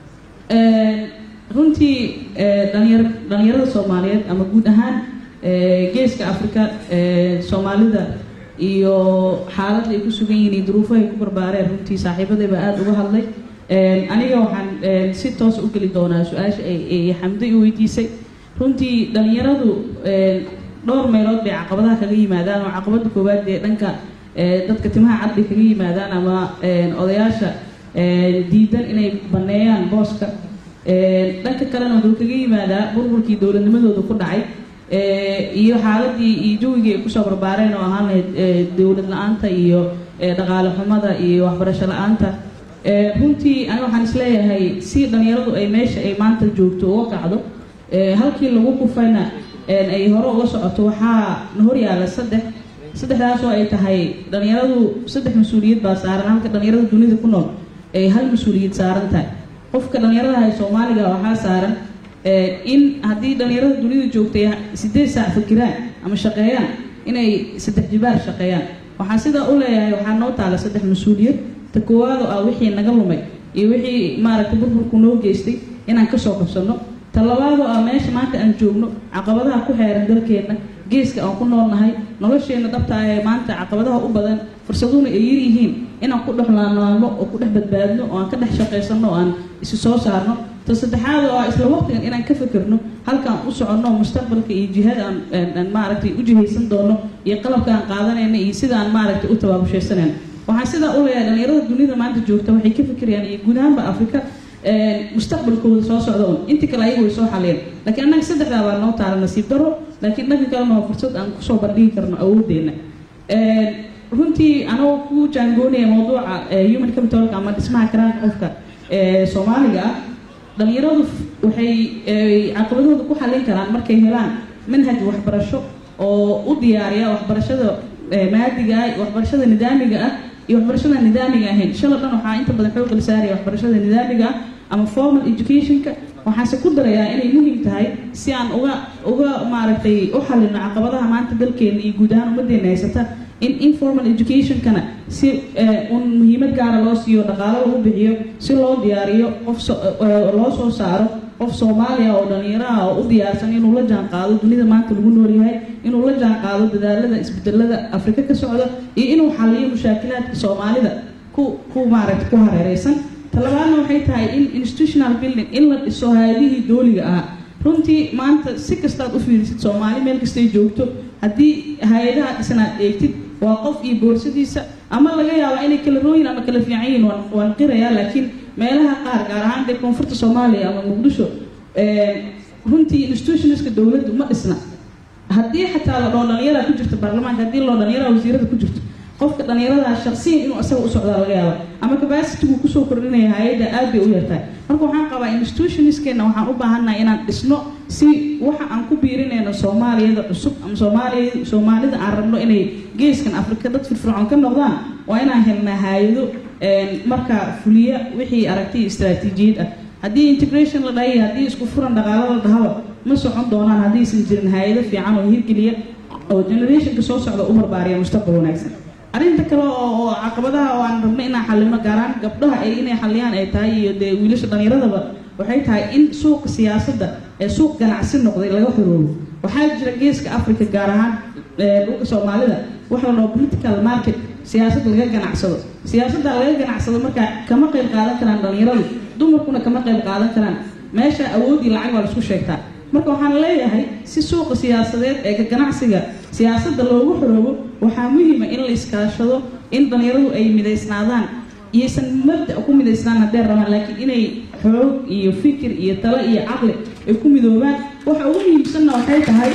runtii dhalinyarada Soomaaliyeed ama guud ahaan geeska Afrika Soomaalida iyo xaalad ay ku sugan yihiin duruufaha ay ku barbaareen runtii saaxiibadayba aad uga hadlay aniga waxaan si toos u geli doonaa su'aasha ay Xamdi u weydiisay runtii dhalinyaradu dhowr meelood bay caqabadaha kaga yimaadaan oo caqabada koowaad ee dhanka dadka timaha cad kaga yimaadaan ama odayaasha diidan inay baneeyaan booska dhanka kalena wuxuu kaga yimaadaa burburkii dowladnimadooda ku dhacay iyo xaaladii iyo jawigii ay kusoo barbaareen oo ahaan lahayd dowlad la-aanta iyo dhaqaale xumada iyo waxbarasho la-aanta runtii aniga waxaan isleeyahay si dhalinyaradu ay meesha ay maanta joogto uga kacdo halkii lagu kufayna ay hore uga socoto waxaa na horyaala saddexdaas oo ay tahay dhalinyaradu 3 mas-uuliyad baa saaran halka dhalinyarada dunida ku nool ay hal mas-uuliyad saaran tahay qofka dhalinyarada hay Soomaaliga waxaa saaran in haddii dhalinyarada dunida joogtay 8 saac fikiraan ama shaqeeyaan inay 3 jibaar shaqeeyaan waxaan sidaa u leeyahay waxaa noo taala 3 mas-uuliyad ta koowaad oo ah wixii naga lumay iyo wixii maaragtay burburku noo geystay inaan kasoo qabsano ta labaad oo ah meesha maanta aan joogno caqabadaha ku xeeran dalkeena geeska aan ku noolnahay nolosheena dhabta ah ee maanta caqabadaha u badan fursaduna ay yar yihiin inaan ku dhexlaanaano oo ku dhex badbaadno oo aan ka dhex shaqaysano oo aan isu soo saarno ta saddexaad oo ah isla waqtigan inaan ka fikirno halkaan u soconno mustaqbalka iyo jihada aan maaragtay u jihaysan doono iyo qalabka aan qaadanayna iyo sida aan maaragtay u tabaabushaysanayno waxaan sidaa u leeyahay dhalinyarada dunida maanta joogta waxay ka fikirayaan iyo guud ahaanba Afrika mustaqbalkooda soo socda inta kale ayagu way soo xaliyeen laakiin annaga saddexdaa baa noo taala nasiib daro laakiin dhanka kalena waa fursad aan kusoo bandhigi karno awooddeena runtii anoo ku jaangoonaya mawduuca human capitalka ama dhismaha karaanka qofka Soomaaliga ah dhalinyaradu waxay caqabadooda ku xalin karaan markay helaan manhaj waxbarasho oo u diyaariya waxbarashada maadiga ah waxbarashada nidaamiga ah iyo waxbarashada nidaamiga ahayn shalay dhan waxaa inta badan xoog la saaraya waxbarashada nidaamiga ah ama formal educationka waxaase ku darayaa inay muhiim tahay si aan uga maaragtay u xalino caqabadaha maanta dalkeena iyo guud ahaan ummaddeena haysata in informal educationkana si muhiimad gaara loo siiyo dhaqaalo lagu bixiyo si loo diyaariyo qof loo soo saaro qof Soomaaliya oo dhalinyaro ah oo u diyaarsan inuu la jaan qaado dunida maanta lagu nool yahay inuu la jaan qaado dadaalada isbedelada Afrika ka socda iyo inuu xalliyo mushaakilaadka Soomaalida ku maaragtay ku hareeraysan talabaadna waxay tahay in institutional building in la dhiso hay'adihii dawliga ah runtii maanta si kasta aad u fiirisid Soomaali meel kasta ay joogto haddii hay'adaha dhisanaad eegtid waa qof iyo boorsadiisa ama laga yaabo inay kala rooyin ama kala fiican yihiin waan qirayaa laakiin meelaha qaar gaar ahaan dee koonfurta Soomaaliya ama Muqdisho runtii institutionska dawladdu ma dhisna haddii xataa la dhalinyarada ku jirta baarlamaanka haddii loo dhalinyarada wasiirada ku jirto qofka dhalinyarada shakhsiyan inuu asaga u socdaa laga yaabo ama capacity-gu kusoo kordhinaya hay'adda aad bay u yartahay marka waxaan qabaa institutionskeena waxaan u baahannahay inaan dhisno si waxa aan ku biirinayno Soomaaliyada cusub ama Soomaalida aan rabno inay geeskan Afrika dad firfircoon ka noqdaan waa inaan helnaa hay'ado marka fuliya wixii aragti istiraatiijiyad ah haddii integration la dhahay haddii isku furan dhaqaale la dhaho ma socon doonaan haddii aysan jirin hay'ado fiican oo hirgeliya oo generationka soo socda u barbaariya mustaqbal wanaagsan arrinta kale oo caqabadaha oo aan rabno inaan xalino gaaraan gabdhaha ay inay xaliyaan ay tahay iyo dee wiilasha dhalinyaradaba waxay tahay in suuqa siyaasadda ee suuq ganacsi noqday laga xoroobo waxaa jira geeska Afrika gaar ahaan dhulka Soomaalida waxa loo political market siyaasad laga ganacsado siyaasadda laga ganacsado marka kama qayb qaadan karaan dhalinyaradu dumarkuna kama qayb qaadan karaan meesha awoodii lacag waa la isku sheegtaa marka waxaan leeyahay si suuqa siyaasadeed ee ganacsiga siyaasadda loogu xoroobo waxaa muhiim ah in la iskaashado in dhalinyaradu ay midaysnaadaan iyaysan mabda ku midaysnaan haddee rabaan laakiin inay xoog iyo fikir iyo talo iyo caqli ay ku midoobaan waxa ugu muhiimsanna waxay tahay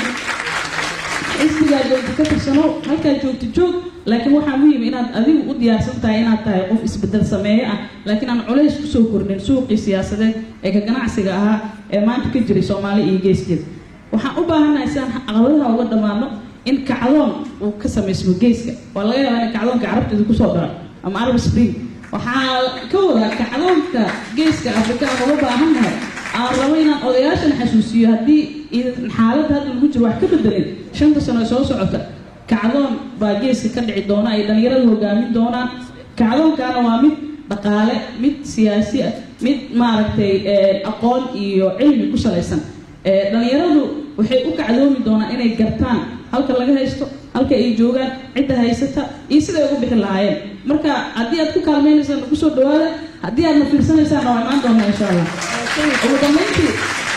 isbigaa joogta ka tirsano halkaa joogta joog laakiin waxaa muhiim inaad adigu u diyaarsan tahay inaad tahay qof isbedel sameeye ah laakiin aan culays kusoo kordhin suuqii siyaasadeed ee ka ganacsiga ahaa ee maanta ka jiray Soomaaliya iyo geeskeeda waxaan u baahannahay si aan caqabadaha uga dhammaano in kacdoon uu ka samaysmo geeska waa laga yaabaa in kacdoonka carabteeda kusoo dhaco ama Arab Spring waxaa ka wada kacdoonka geeska Afrika aan uga baahannahay aan rabo inaan odayaashan xasuusiyo haddii xaaladda hadda lagu jiro wax ka bedelin 5 sano soo socota kacdoon baa geeska ka dhici doona ay dhalinyaradu hogaamin doonaan kacdoonkaana waa mid dhaqaale mid siyaasi ah mid maaragtay aqoon iyo cilmi ku salaysan dhalinyaradu waxay u kacdoomi doonaan inay gartaan halka laga haysto halka ay joogaan cidda haysata iyo sida ay ugu bixi lahaayeen marka haddii aad ku kaalmeynaysaan ku soo dhawaada haddii aad na fiirsanaysaan waa imaan doonaa insha Allah ugu dambeyntii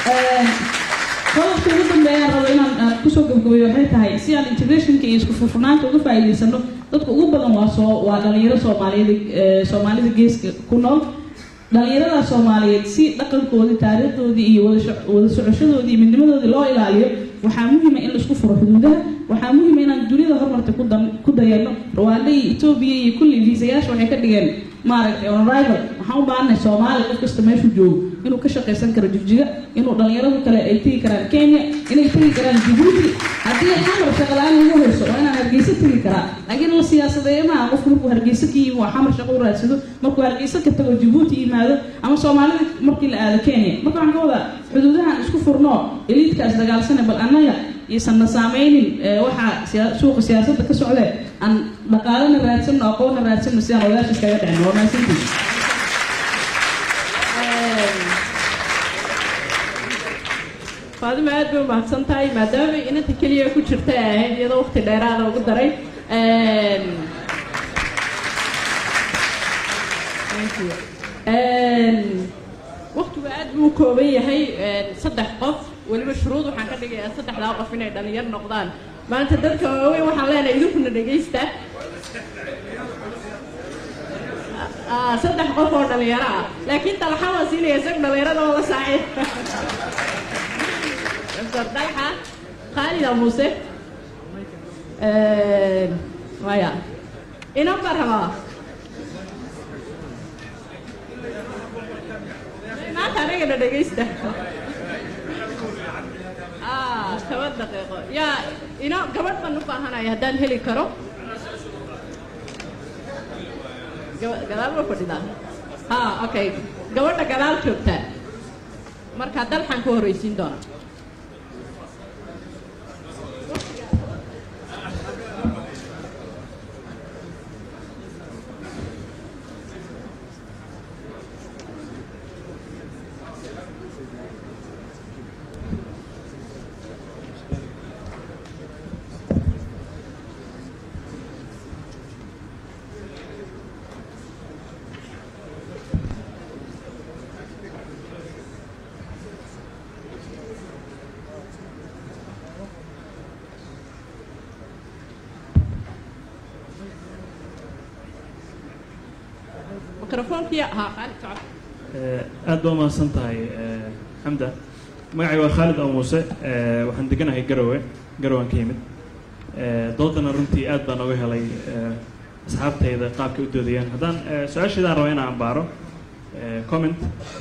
qodobka ugu dambeeya rabo inaan kusoo gabagabeeyo waxay tahay si aan integrationka iyo isku furfurnaanta uga faa'iidaysano dadka ugu badan waa dhalinyaro Soomaalida geeska ku nool dhalinyarada Soomaaliyeed si dhaqankoodii taariikhdoodii iyo wada socoshadoodii iyo midnimadoodii loo ilaaliyo waxaa muhiim ah in la isku furo xuduudaha waxaa muhiim ah inaan dunida horumarta ku dayano Rwanda iyo Ethiopia iyo kulli viisayaasha waxay ka dhigeen maaragtay on arrival waxaan u baahannahay Soomaali qof kasta meeshuu joogo inuu ka shaqaysan karo jigjiga inuu dhalinyaradu kale ay tegi karaan Kenya inay tegi karaan Djibouti haddii xamar shaqo la'aan lagu hayso waa inaan Hargeysa tegi karaa laakiin la siyaasadeeyo maaha qofku markuu Hargeysa ka yimi waa xamar shaqo u raadsado markuu Hargeysa ka tago Djibouti yimaado ama Soomaalida markii la aado Kenya marka waxaan ka wadaa xuduudahan isku furno elitkaas dagaalsanay bal annaga iyosanna saameynin waxaa suuqa siyaasadda ka socdee aan dhaqaalana raadsanno aqoonna raadsanno si aan odaasha iskaga dhicin waa mahadsantihi faadima aad bay u mahadsan tahay maadaama inanta keliya ku jirta ay ahayd iyadoo waqti dheeraada ugu daray waqtigu aad buu kooban yahay 3 qof weliba shuruud waxaan ka dhigayaa 3daa qof inay dhalinyar noqdaan maanta dadka waaweyn waxaan leenahay idinkuna dhegaysta 3 qof oo dhalinyaro ah laakiin talaxa waa siinaya isag dhalinyarada oo la saaciid Dalxa Khalid Muse maya ina marhaba maanta aniga dhegaysta 7 daqiiqo yaa ina gabadh baan u baahanahay haddaan heli karo gadaal ma fadhidaa okay gabadha gadaal joogta marka dalxan ku horreysiin doona aad baa mahadsan tahay xamda magacay waa Khalid Muse waxaan deganahay garowan ka yimid doodana runtii aad baan uga helay asxaabtayda qaabka u doodayaan haddaan su-aashaydaan rabo inaan baaro comment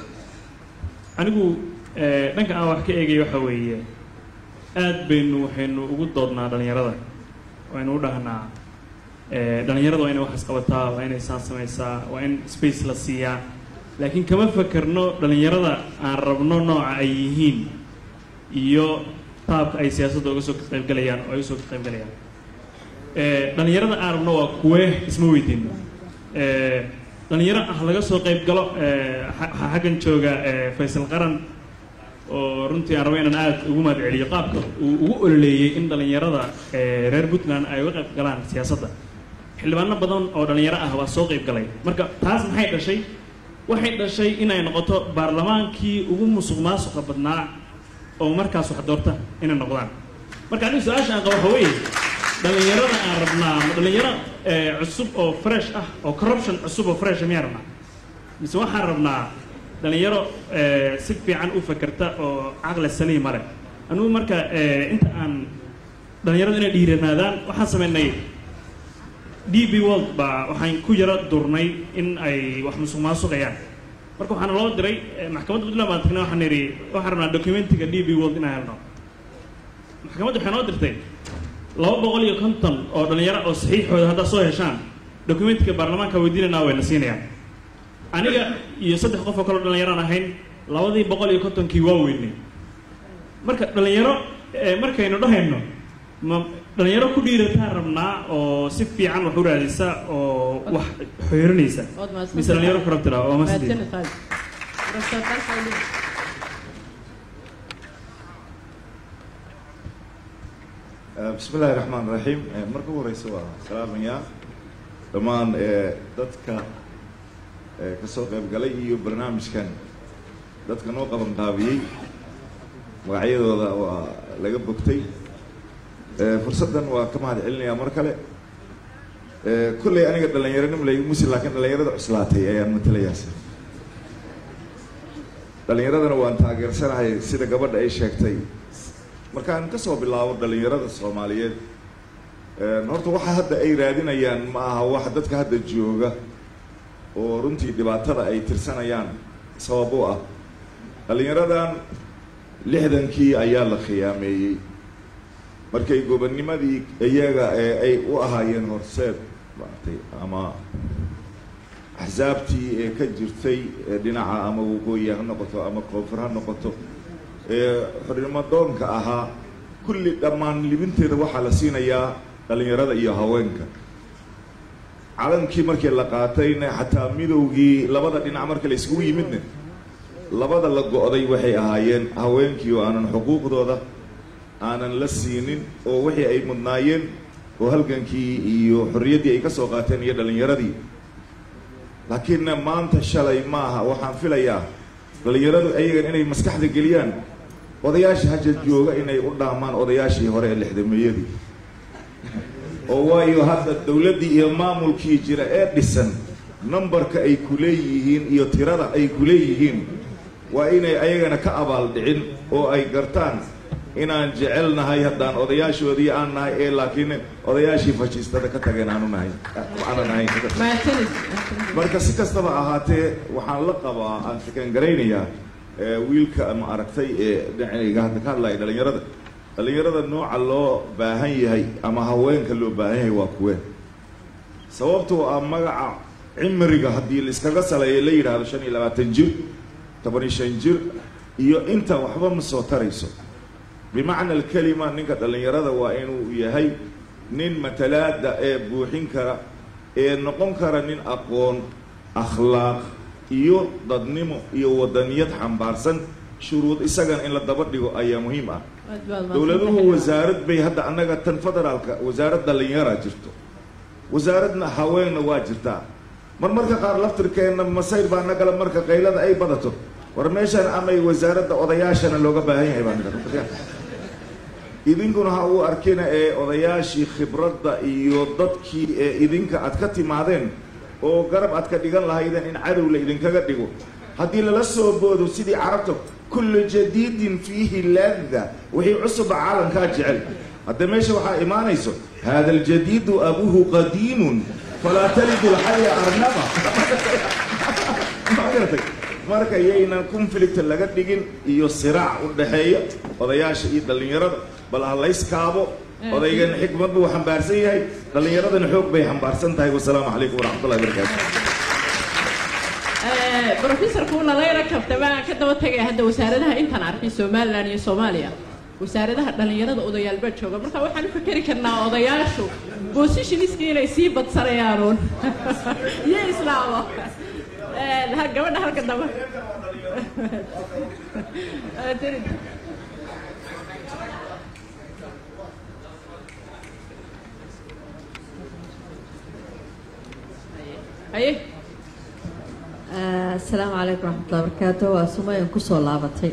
anigu dhanka aan wax ka eegay waxa weeye aad waxaynu ugu doodnaa dhalinyarada waynu u dhahnaa dhalinyarada waa inay wax isqabataa waa inay saan samaysaa waa in space la siiyaa laakiin kama fakerno dhalinyarada aan rabno nooca ay yihiin iyo qaabka ay siyaasadda uga soo qaybgalayaan oo ay usoo qaybgalayaan dhalinyarada aan rabno waa kuwee isma weydiino dhalinyaro ah laga soo qaybgalo xaggan jooga Faysal Qaran oo runtii aan rabo inaan aad ugu mahad celiyo qaabka uu ugu ololeeyay in dhalinyarada reer Puntland ay uga qayb galaan siyaasadda xildhibaano badan oo dhalinyaro ah waa soo qayb galay marka taas waxay dhashay inay noqoto baarlamaankii ugu musuqmaasuqa badnaa oo markaas wax doorta inay noqdaan marka anigu su-aasha aan qabo waxa weeye dhalinyarada aan rabnaa dhalinyaro cusub oo fresh ah oo corruption cusub oo fresh miyaan rabnaa mise waxaan rabnaa dhalinyaro si fiican u fakerta oo caqli saliim leh anigu marka inta aan dhalinyarada inay dhiiranaadaan waxaan sameynay DB World baa waxaan ku yara durnay in ay wax musuqmaasuqayaan marka waxaan loo diray maxkamadda Puntland baan tagnay waxaan niri waxaan rabnaa documentiga DB World inaan helno maxkamadda waxay noo dirtay 250 oo dhalinyaro oo saxiixooda hadda soo heshaan documentiga baarlamaanka weydiinayna way na siinayaan aniga iyo 3 qof oo kale dhalinyaro ahayn 250kii waa weynay marka dhalinyaro markaynu dhahayno dhalinyaro ku dhiirataan rabnaa oo si fiican wax u raadisa oo wax xoorinaysa mise dhalinyaro korabtira oo masjid bismillaahi raxmaani raxiim marka ugu horeysa waa salaamayaa dhammaan dadka ka soo qayb galay iyo barnaamijkan dadka noo qaban qaabiyey magacyadooda waa laga bogtay fursaddan waa ka mahad celinayaa mar kale kolley aniga dhalinyaronimo laygu musi laakiin dhalinyarada cuslaatay ayaan matalayaasa dhalinyaradana waan taageersanahay sida gabadha ay sheegtay markaan ka soo bilaabo dhalinyarada Soomaaliyeed horta waxa hadda ay raadinayaan ma aha wax dadka hadda jooga oo runtii dhibaatada ay tirsanayaan sabab u ah dhalinyaradan 60kii ayaa la khiyaameeyey markay gobonnimadii iyaga ay u ahaayeen horseed maartay ama axsaabtii ka jirtay dhinaca ama waqooyi ha noqoto ama koonfur ha noqoto xornimo doonka ahaa kulli dhammaan libinteeda waxaa la siinayaa dhalinyarada iyo haweenka. calankii markii la qaatayna xataa midowgii labada dhinac markii la isugu yimidna labada la go'day waxay ahaayeen haweenkii oo aanan xuquuqdooda aanan la siinin oo wixii ay mudnaayeen oo halgankii iyo xorriyaddii ay ka soo qaateen iyo dhalinyaradii. laakiinna maanta shalay maaha, waxaan filayaa dhalinyaradu ayagan inay maskaxda geliyaan odayaasha haja jooga inay u dhaamaan odayaashii hore ee lixdameeyadii. oo waayo hadda dawladdii iyo maamulkii jira ee dhisan numbarka ay ku leeyihiin iyo tirada ay ku leeyihiin waa inay ayagana ka abaal dhicin oo ay gartaan inaan jecelnahay haddaan odayaashoodii aan nahay ee laakiin odayaashii fashiistada ka tageen aanu nahay aanan ahayn. marka si kastaba ahaatee waxaan la qabaa aan fikangaraynayaa wiilka ma aragtay ee dhinacayga hadda ka hadlaya dhalinyarada nooca loo baahan yahay ama haweenka loo baahan yahay waa kuween. sababtoo ah magaca cimriga haddii la iskaga saleeyo la yidhaahdo 25 jir 15 jir iyo inta waxba ma soo tarayso. bimacna alkalima ninka dhalinyarada waa inuu yahay nin matalaada ee buuxin kara ee noqon kara nin aqoon akhlaaq iyo dadnimo iyo wadaniyad xambaarsan. shuruud isagan in la daba dhigo ayaa muhiim ah. dowladuhu wasaarad bay hadda annaga tan federaalka wasaarad dhalinyara jirto, wasaaradna haweenna waa jirtaa. marmarka qaar laftirkeenna masayr baa nagala marka qaylada ay badato war meeshan amay wasaaradda odayaashana looga baahan yahay baa nagala. idinkuna ha uu arkina ee odayaashii khibradda iyo dadkii ee idinka aad ka timaadeen oo garab aad ka dhigan lahaydeen in cadow la idinkaga dhigo haddii lala soo boodo sidii carabta kullu jadiidin fiihi laadda wixii cusuba caalamkaa jecel. hadda meesha waxaa imaanayso hada aljadiidu abuhu qadiimun falaa talidu lxaya arnaba. marka yaynan conflict laga dhigin iyo siraac u dhaxeeya odayaasha iyo dhalinyarada. bal ha layskaabo. odaygan xikmad buu xambaarsan yahay, dhalinyaradana xoog bay xambaarsan tahay. wasalaamu calaykum waraxmatullahi wabarakaatu. professor kuuna layra kabta baan ka daba tagay hadda wasaaradaha intaan arkay Soomaaliland iyo Soomaaliya wasaaradaha dhalinyarada odayaal baa jooga. marka waxaan u fikiri karnaa odayaashu positionskii inay sii badsanayaan iyo islaamo gabadha halka daba haye. السلام عليكم ورحمة الله وبركاته. وسمايا كسو لابطي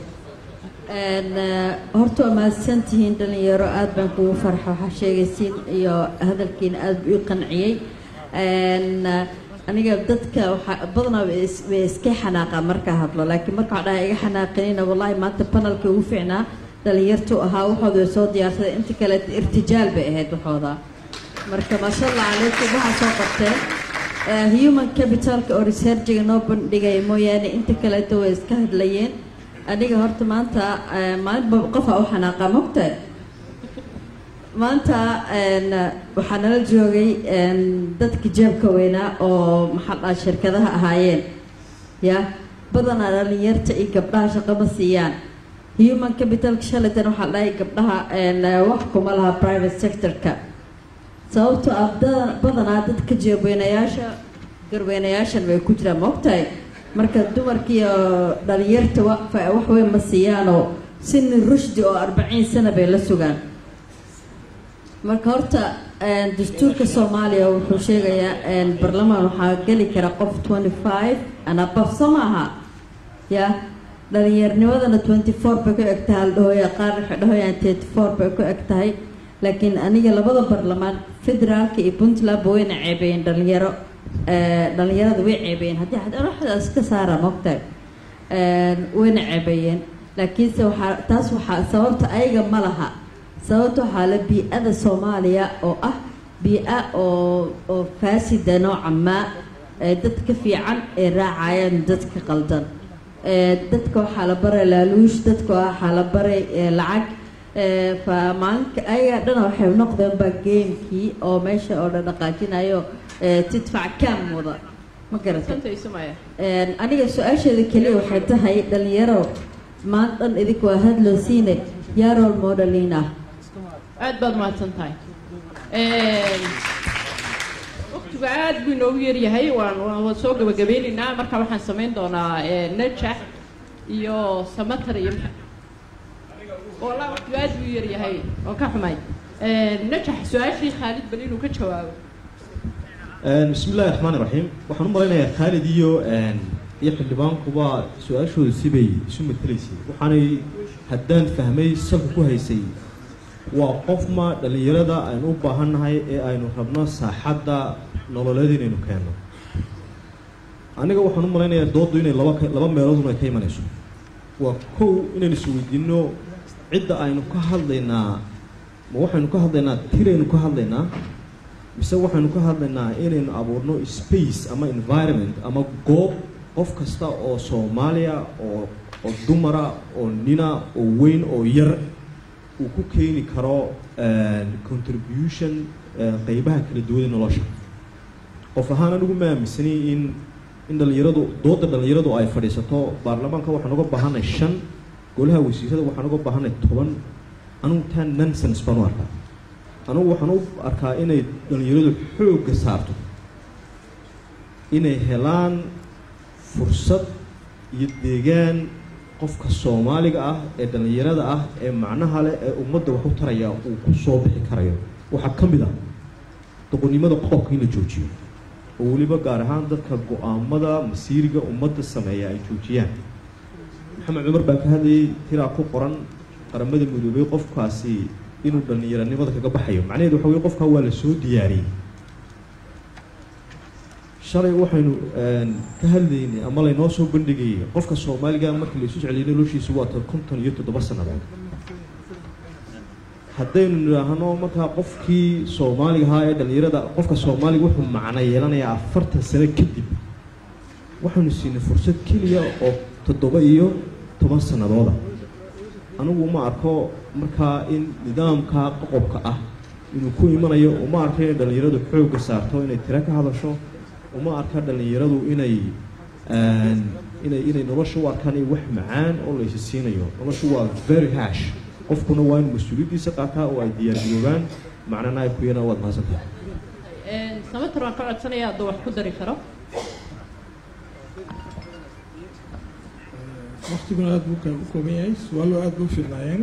horta waa mahadsantihiin dhalinyaro aad baan kugu farxa waxaa sheegaysiin iyo hadalkiina aad buu ii qanciyey. aniga dadka badanaa way iska xanaaqaa markaa hadlo laakiin marka waxaa dhaha iga xanaaqinina wallahi maanta panelka ugu fiicnaa dhalinyartu ahaa waxooda way soo diyaarsaday inta kale irtijaal bay ahayd waxooda. marka maasha allah calaykum waxaa soo qabteen human capitalka oo researchiga noo bandhigay mooyaane inta kaleeto way iska hadlayeen. aniga horta maanta maalinba qofa u xanaaqa mogtahay. maanta waxaa nala joogay dadka jeebka weynaa oo maxaa dhaha shirkadaha ahaayeen ya badanaa dhalinyarta iyo gabdhaha shaqo ma siiyaan. human capitalka shalaytan waxaa dhahay gabdhaha wax kuma laha private sectorka sababtoo ah badanaa dadka jeebweynayaasha garweynayaashan way ku jiraan mogtahay. marka dumarkiiyo dhalinyarta wax weyn ma siiyaanoo sini rushdi oo 40 sano bay la sugaan. marka horta dastuurka Soomaaliya wuxuu sheegayaa barlamaan waxaa geli kara qof 25 ana bafso maaha ya dhalinyarnimadana 24 bay ku egtahay aldhooya qaar waxay dhahayaan 34 bay ku egtahay. laakiin aniga labada barlamaan federaalka iyo puntland wayna ceebeeyeen dhalinyarada way ceebeeyeen haddii waxdaas ka saara mogtahay wayna ceebeeyeen. laakiinse taas waxaa sababta ayaga ma laha sababta waxaa la bii'ada Soomaaliya oo ah bii'a oo faasida nooca ma dadka fiican ee raacayaan dadka qaldan. dadka waxaa la baray laaluush, dadka waxaa la baray lacag. فمالك أي دنا وحيد نقدم بجيمكي أو ماشي أو نقاشين تدفع كم وضع ما قرأت. أنت يسمعه. أنا السؤال شيء كله وحدها هاي اللي يروا ما أن إذا واحد لو سينه يروا المودلينا aad baad mahadsan tahay waqtigu aad buu inoogu yaryahay waan soo gabagabeynaynaa marka waxaan samayn doonaa najax iyo samatar iyo والله وقت بير يهاي وكحماي نجح سؤالي خالد بليل وكجوابه بسم الله الرحمن الرحيم waxaan u maleynayaa Khalid iyo xildhibaan kuba su'aashooda sibay isu matalaysay waxaanay haddaan fahmay salka ku haysay waa qof ma dhalinyarada aynu u baahanahay ee aynu rabno saaxadda nololeed inaynu keenno aniga waxaan u maleynayaa doodu inay laba meelood ay ka imanayso waa kow inaynu isweydiino cidda aynu ka hadlaynaa ma waxaynu ka hadlaynaa tiraynu ka hadlaynaa mise waxaynu ka hadlaynaa inaynu abuurno space ama environment ama goob qof kasta oo Soomaaliya oo dumara oo nina oo weyn oo yar uu ku keeni karo contribution qaybaha kala duwan ee nolosha qof ahaan anigu ma aaminsani in dhalinyaradu ay fadhiisato baarlamaanka waxaan uga baahanay 5 golaha wasiirada waxaan uga baahanay 10 anigu tan nonsense baan u arkaa anigu waxaan u arkaa inay dhalinyaradu xoogga saarto inay helaan fursad iyo deegaan qofka Soomaaliga ah ee dhalinyarada ah ee macnaha leh ee ummadda wax u taraya uu ku soo bixi karayo waxa kamid ah doqonnimada qofka in la joojiyo oo waliba gaar ahaan dadka go'aamada masiiriga ummadda sameeya ay joojiyaan maxamed cumar baa ka hadlayay tiraa ku qoran qaramada midoobay qofkaasi inuu dhalinyaranimada kaga baxayo macnaheedu waxa weeye qofka waa la soo diyaariyay shalay waxaynu ka hadlaynay ama laynoo soo bandhigayay qofka Soomaaliga markii la isu jeceliyo noloshiisu waa 57 sanadood haddaynu nidhaahno markaa qofkii Soomaaliga ahaa ee dhalinyarada qofka Soomaaliga wuxuu macna yeelanayaa 40 sano kadib waxaanu siinay fursad keliya oo 17 sanadooda anigu ma arko markaa in nidaamka qoqobka ah inuu ku imanayo uma arko in dhalinyaradu xoogga saarto inay tira ka hadasho uma arka dhalinyaradu inay nolosha u arkaan wax macaan oo la isiinayo noloshu waa very harsh qofkuna waa inuu mas'uuliyadiisa qaataa oo ay diyaar garoobaan macnaha ay ku yana wad maasantahay samatar waan ka codsanayaa hadduu wax ku dari karo waqtiguna aad buu u kooban yahay su'aalo aad buu fiicnaayeen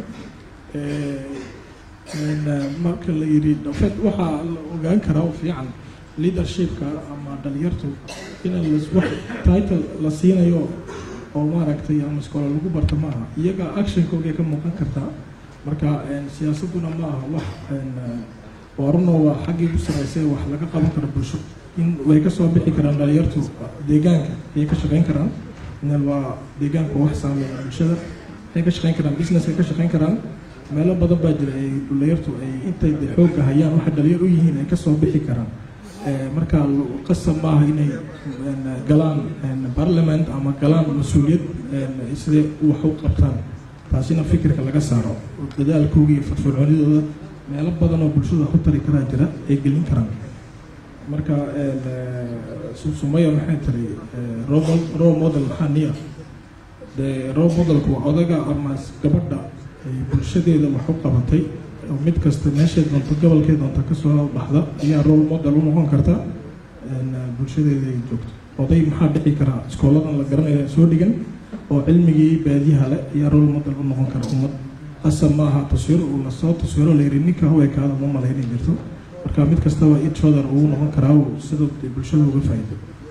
marka la yidhi dhafeed waxaa la ogaan karaa oo fiican leadershipka ama dhalinyartu in wax title la siinayo oo maaragtay ama iskoola lagu barto maaha iyaga actionkooda ka muuqan kartaa marka siyaasaduna maaha wax warno waa xaggii ku saraysay wax laga qaban karo bulsho in way ka soo bixi karaan dhalinyartu deegaanka ay ka shaqayn karaan in waa deegaanka wax saameeya bulshada ay ka shaqayn karaan business ka shaqayn karaan meelo badan baa jira ay dhalinyartu ay intay xoogga hayaan waxa dhalinyar u yihiin ay ka soo bixi karaan marka qasab maaha inay galaan parliament ama galaan mas'uuliyad sidee wax u qabtaan taasina fikirka laga saaro dadaalkooda iyo firfircoonidooda meelo badan oo bulshada ku tari karaa jira ay gelin karaan marka Sumaya maxay tiri role model xaniya role modelku odaga ama gabadha ay bulshadeeda wax u qabatay mid kasta meesha doonto gobolkeeda doonto ka soo baxda ayaa role model u noqon karta bulshadeeda ay joogto oday maxaa dhici kara iskooladan la garanayo soo dhigan oo cilmigii baadiyaha leh ayaa role model u noqon kara ummad asal maaha taswiir uu la soo taswiiro la yiri ninka haweenkaada ma malayn jirto marka mid kastaba each other uu noqon karaa sida bulshada uga faa'iido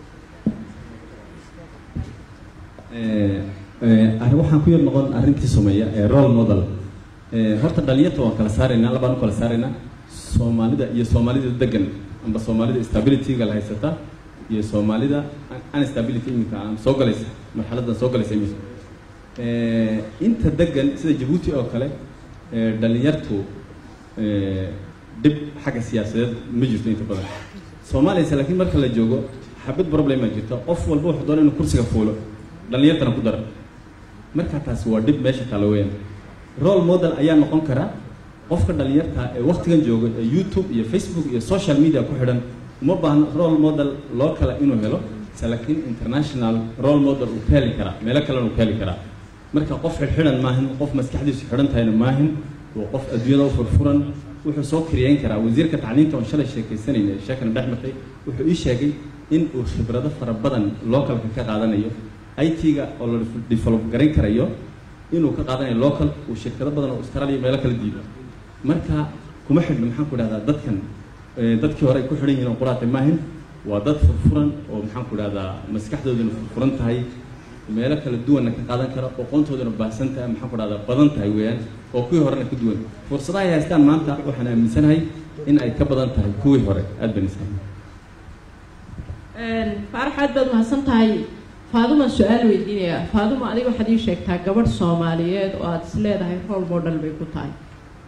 waxaan ku yar noqon arrintii Soomaaliya ee role model horta dhalinyarta waan kala saaraynaa labaan u kala saaraynaa Soomaalida degan amba Soomaalida stability-ga la haysata iyo Soomaalida instability imika aan soo galaysa marxaladda soo galaysa imika inta degan sida Djibouti oo kale dhalinyartu dib xagga siyaasadeed ma jirto inta badan Soomaaliya laakiin marka la joogo xabad problem ma jirto qof walba wuxuu doonayaa inuu kursiga fuulo dhalinyartana ku daro marka taas waa dib meesha kala weyn role model ayaa noqon kara qofka dhalinyarta ee waqtigan jooga ee YouTube iyo Facebook iyo social media ku xidhan uma baahna role model loo kala inuu helo laakiin international role model uu heli kara meel kale uu heli kara marka qof xidhan maahan qof maskaxdiisu xidhan tahayna maahan oo qof adduunyada u furfuran wuxuu soo kiriyeyn karaa wasiirka tacliinta oo shalay sheekaysanayna sheekana dhex martay wuxuu ii sheegay in uu khibrado fara badan localka ka qaadanayo IT-ga oo la develop garan karayo inuu ka qaadanayo local uu shirkado badan oo Australia meelo kala diibo marka kuma xidhno maxaan ku dhahdaa dadkan dadkii hore ay ku xidhan yihiin oo quraatay maahin waa dad furfuran oo maxaan ku dhahdaa maskaxdooduna furfuran tahay meelo kala duwanna ka qaadan kara aqoontooduna baahsan tahay maxaan ku dhahdaa badan tahay weeyaan oo kuwii horena ka duwan fursadaha ay haystaan maanta waxaan aaminsanahay in ay ka badan tahay kuwii hore aad baan isleeyahay faarax aad baad mahadsan tahay faaduma su-aal weydiinaya faaduma adiga waxaad ii sheegtaa gabadh Soomaaliyeed oo aad is leedahay role model bay ku tahay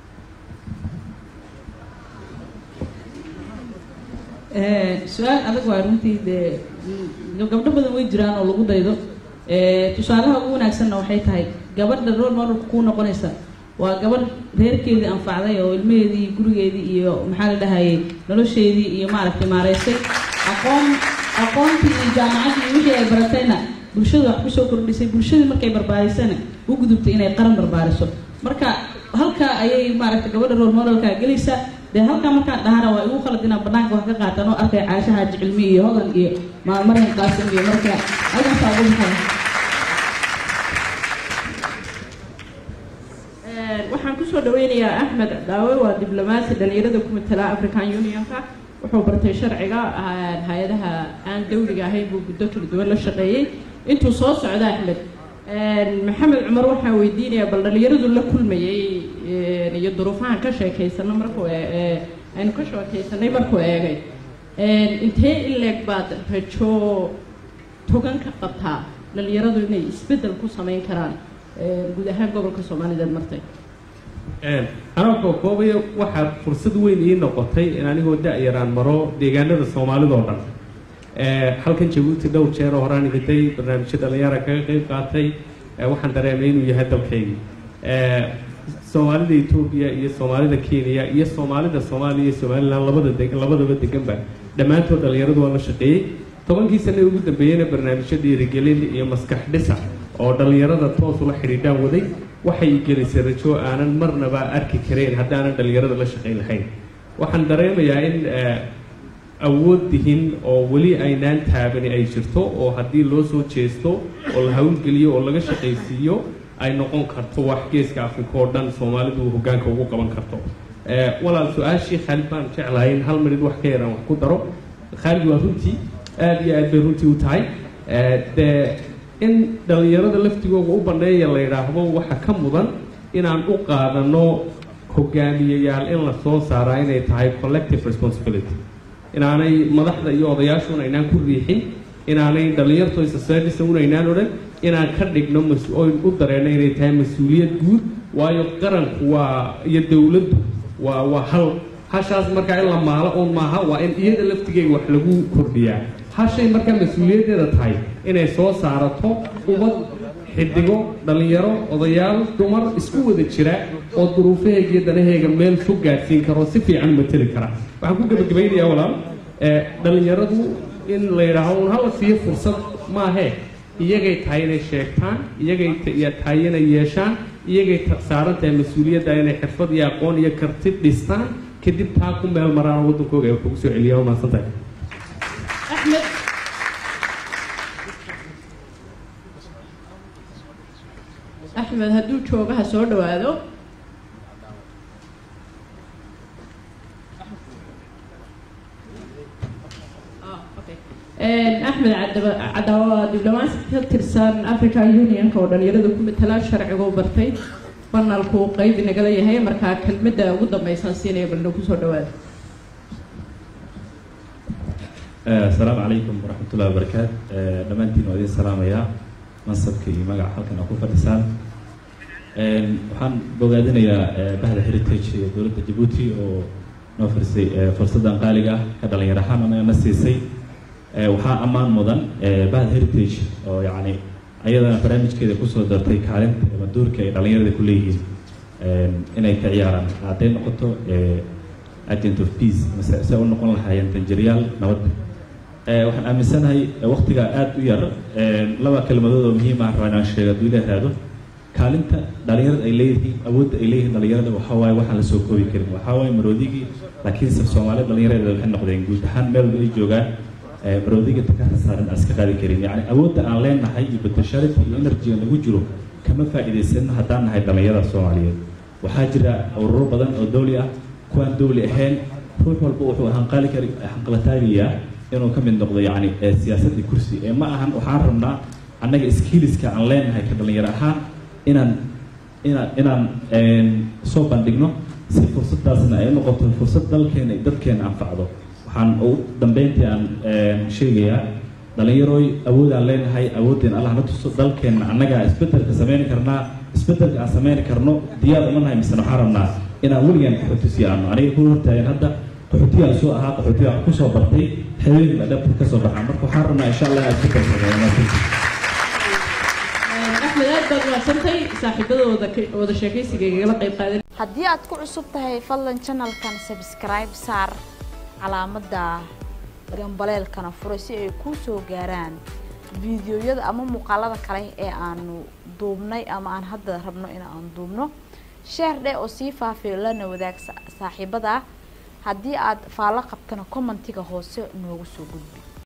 su-aal adag waa runtii dee gabdho badan way jiraan oo lagu daydo tusaalaha ugu wanaagsanna waxay tahay gabadha role model kuu noqonaysa waa gabadh reerkeedii anfacday oo ilmaheedii gurigeedii iyo maxaa la dhahayay nolosheedii iyo maaragtay maareysay aqoontii iyo jaamacaddii iyo wixii ay baratayna bulshada wax kusoo kordhisay bulshadii markay barbaarisana u gudubtay inay qaran barbaariso marka halkaa ayay maaragtay gabadha role modelka gelaysaa dee halkaa markaan dhahana waa igu khalad inaan banaanka wax ka qaataan oo arkay caashaha jicilmi iyo hodan iyo maalmarin qaasim iyo marka halkaasaa ugu baxay waxaan kusoo dhaweynayaa Axmed Daawe waa diblomaasi dhalinyarada ku matala African Unionka wuxuu bartay sharciga hay'adaha aan dawliga ahayn buu guddo kala duwan la shaqeeyay intuu soo socda Axmed maxamed cumar waxaan weydiinayaa bal dhalinyaradu la kulmayay iyo duruufahan ka sheekaysana markuu aynu ka sheekaysanay markuu eegay intee in leeg baad rajo togan ka qabtaa dhalinyaradu inay isbeddel ku samayn karaan guud ahaan gobolka Soomaaliyeed martay anoo koobaya waxaa fursad weyn ii noqotay in anigoo da-yaraan maro deegaanada Soomaalida oo dhan halkan Jabuuti dhowr jeer oo horaan imitay barnaamijyo dhalinyaro kaga qayb qaatay waxaan dareemay inuu yahay dalkaygi Soomaalida Itoobiya iyo Soomaalida Kenya iyo Soomaalida Soomaaliya iyo Somaliland labadaba deganba dhammaantood dhalinyaradu waa la shaqeeyay 10 sano ugu dambeeyayna barnaamijyo dhiirigelin iyo maskax dhisa oo dhalinyarada toos ula xiriiraan waday waxay gelisay rajo aanan marnaba arki kareen haddaanan dhalinyarada la shaqeyn lahayn waxaan dareemayaa in awoodihin oo weli aynaan taabani ay jirto oo haddii loo soo jeesto oo la hawlgeliyo oo laga shaqaysiiyo ay noqon karto wax geeska Afrika oo dhan Soomaalidu hoggaanka ugu qaban karto walaal su-aashii Khalid baan jeclahay in hal minute wax ka yaraan wax ku daro Khalid waa runtii aad iyo aad bay runtii u tahay in dhalinyarada laftigooda u baneeya la yidhaahdo waxa ka mudan inaan u qaadano hogaamiyayaal in la soo saaraa inay tahay collective responsibility inaanay madaxda iyo odayaashuna aynaan ku riixin inaanay dhalinyarto society-una aynaan odhan inaan ka dhigno oo u dareeno inay tahay mas-uuliyad guud waayo qaranku waa iyo dowladdu waa hashaas markaa in la maalo oo maaha waa in iyada laftigeega wax lagu kordhiyaa hashay markaa mas-uuliyaddeeda tahay inay soo saarato ubad xidigo dhalinyaro odayaal dumar isku wada jira oo duruufaheega iyo danaheega meel fog gaadhsiin karo si fiican mateli kara waxaan ku gabagabaynayaa walaal dhalinyaradu in la yidhaahdo un hala siiyo fursad maahee iyagay tahay inay sheegtaan iyagay tahay inay yeeshaan iyagay saaran tahay mas-uuliyadda inay xirfad iyo aqoon iyo karti dhistaan kadib taa ku meel maraan waddankooga ay kugu soo celiyaan waa mahadsan tahay أحمد هدو جوجها soo dhawaado أحمد عدوا دبلوماسي كترسان أفريكا يونيون كودن يردو كمثلا شرعيو برتay banalku qayb nagala yahay marka kelmadda ugu dambaysan siinay balno ku soo dhawaad السلام عليكم ورحمة الله وبركاته دمانتين وادين السلام يا منصبك مقع حلقنا أكون فردسان waxaan bogaadinayaa bahda heritage ee dowladda Djibouti oo noo firsay fursadan qaaliga ah ka dhalinyaro ahaan anaga siisay waxaa ammaan mudan bahda heritage oo yacni ayadana barnaamijkeeda kusoo dartay kaalinta ama doorka ay dhalinyarada ku leeyihiin inay ka ciyaaraan hadday noqoto agent of peace mise se u noqon lahaayeen tanjiriyaal nabadda waxaan aaminsanahay waqtiga aad u yar laba kelmadood oo muhiim ah rabaa inaan sheego hadduu ila yiraahdo kaalinta dhalinyarada ay leeyihiin awoodda ay leeyihiin dhalinyarada waxaa waaye waxaan la soo koobi karin waxaa waaye maroodigii laakiinse Soomaaliya dhalinyarada waxay noqdeen guud ahaan meel walba ay joogaan maroodigii takaa saaran iska qaadi karin yacni awoodda aan leenahay iyo potentiality iyo energy lagu jiro kama faa'iidaysan haddaan nahay dhalinyarada Soomaaliyeed waxaa jira ururo badan oo dawli ah kuwaan dawli ahayn ruux walba wuxuu hanqalataagayaa inuu ka mid noqdo yacni siyaasadda kursi ma ahan waxaan rabnaa annaga skillska aan leenahay ka dhalinyaro ahaan inaan soo bandhigno si fursadaasna ay noqoto fursad dalkeena iyo dadkeena anfacdo waxaan ugu dambeyntii aan sheegayaa dhalinyarooy awoodaan leenahay awoodeen allah na tuso dalkeena annagaa isbedelka samayn karnaa isbedelka aan samayn karno diyaar uma nahay mise waxaan rabnaa inaan weligaan qaxootiga aano aniga ku hortaagan hadda qaxootiga soo ahaa qaxootiga ku soo bartay xeelada dhabta ka soo baxaan marka waxaan rabnaa insha Allah aad ku kalsoonaato أحمد أكبر وسنتي صاحبته وذا شيء سجل قيب قادر haddii aad ku cusub tahay fadlan channelkan subscribe saar calaamadda gambaleelkana furo si ay ku soo gaaraan fiidiyoyada ama muuqaalada kale ee aanu duubnay ama aan hadda rabno in aan duubno share dhe oo sii faafiyo lana wadaag saaxiibada haddii aad faalo qabtana commentiga hoose noogu soo gudbi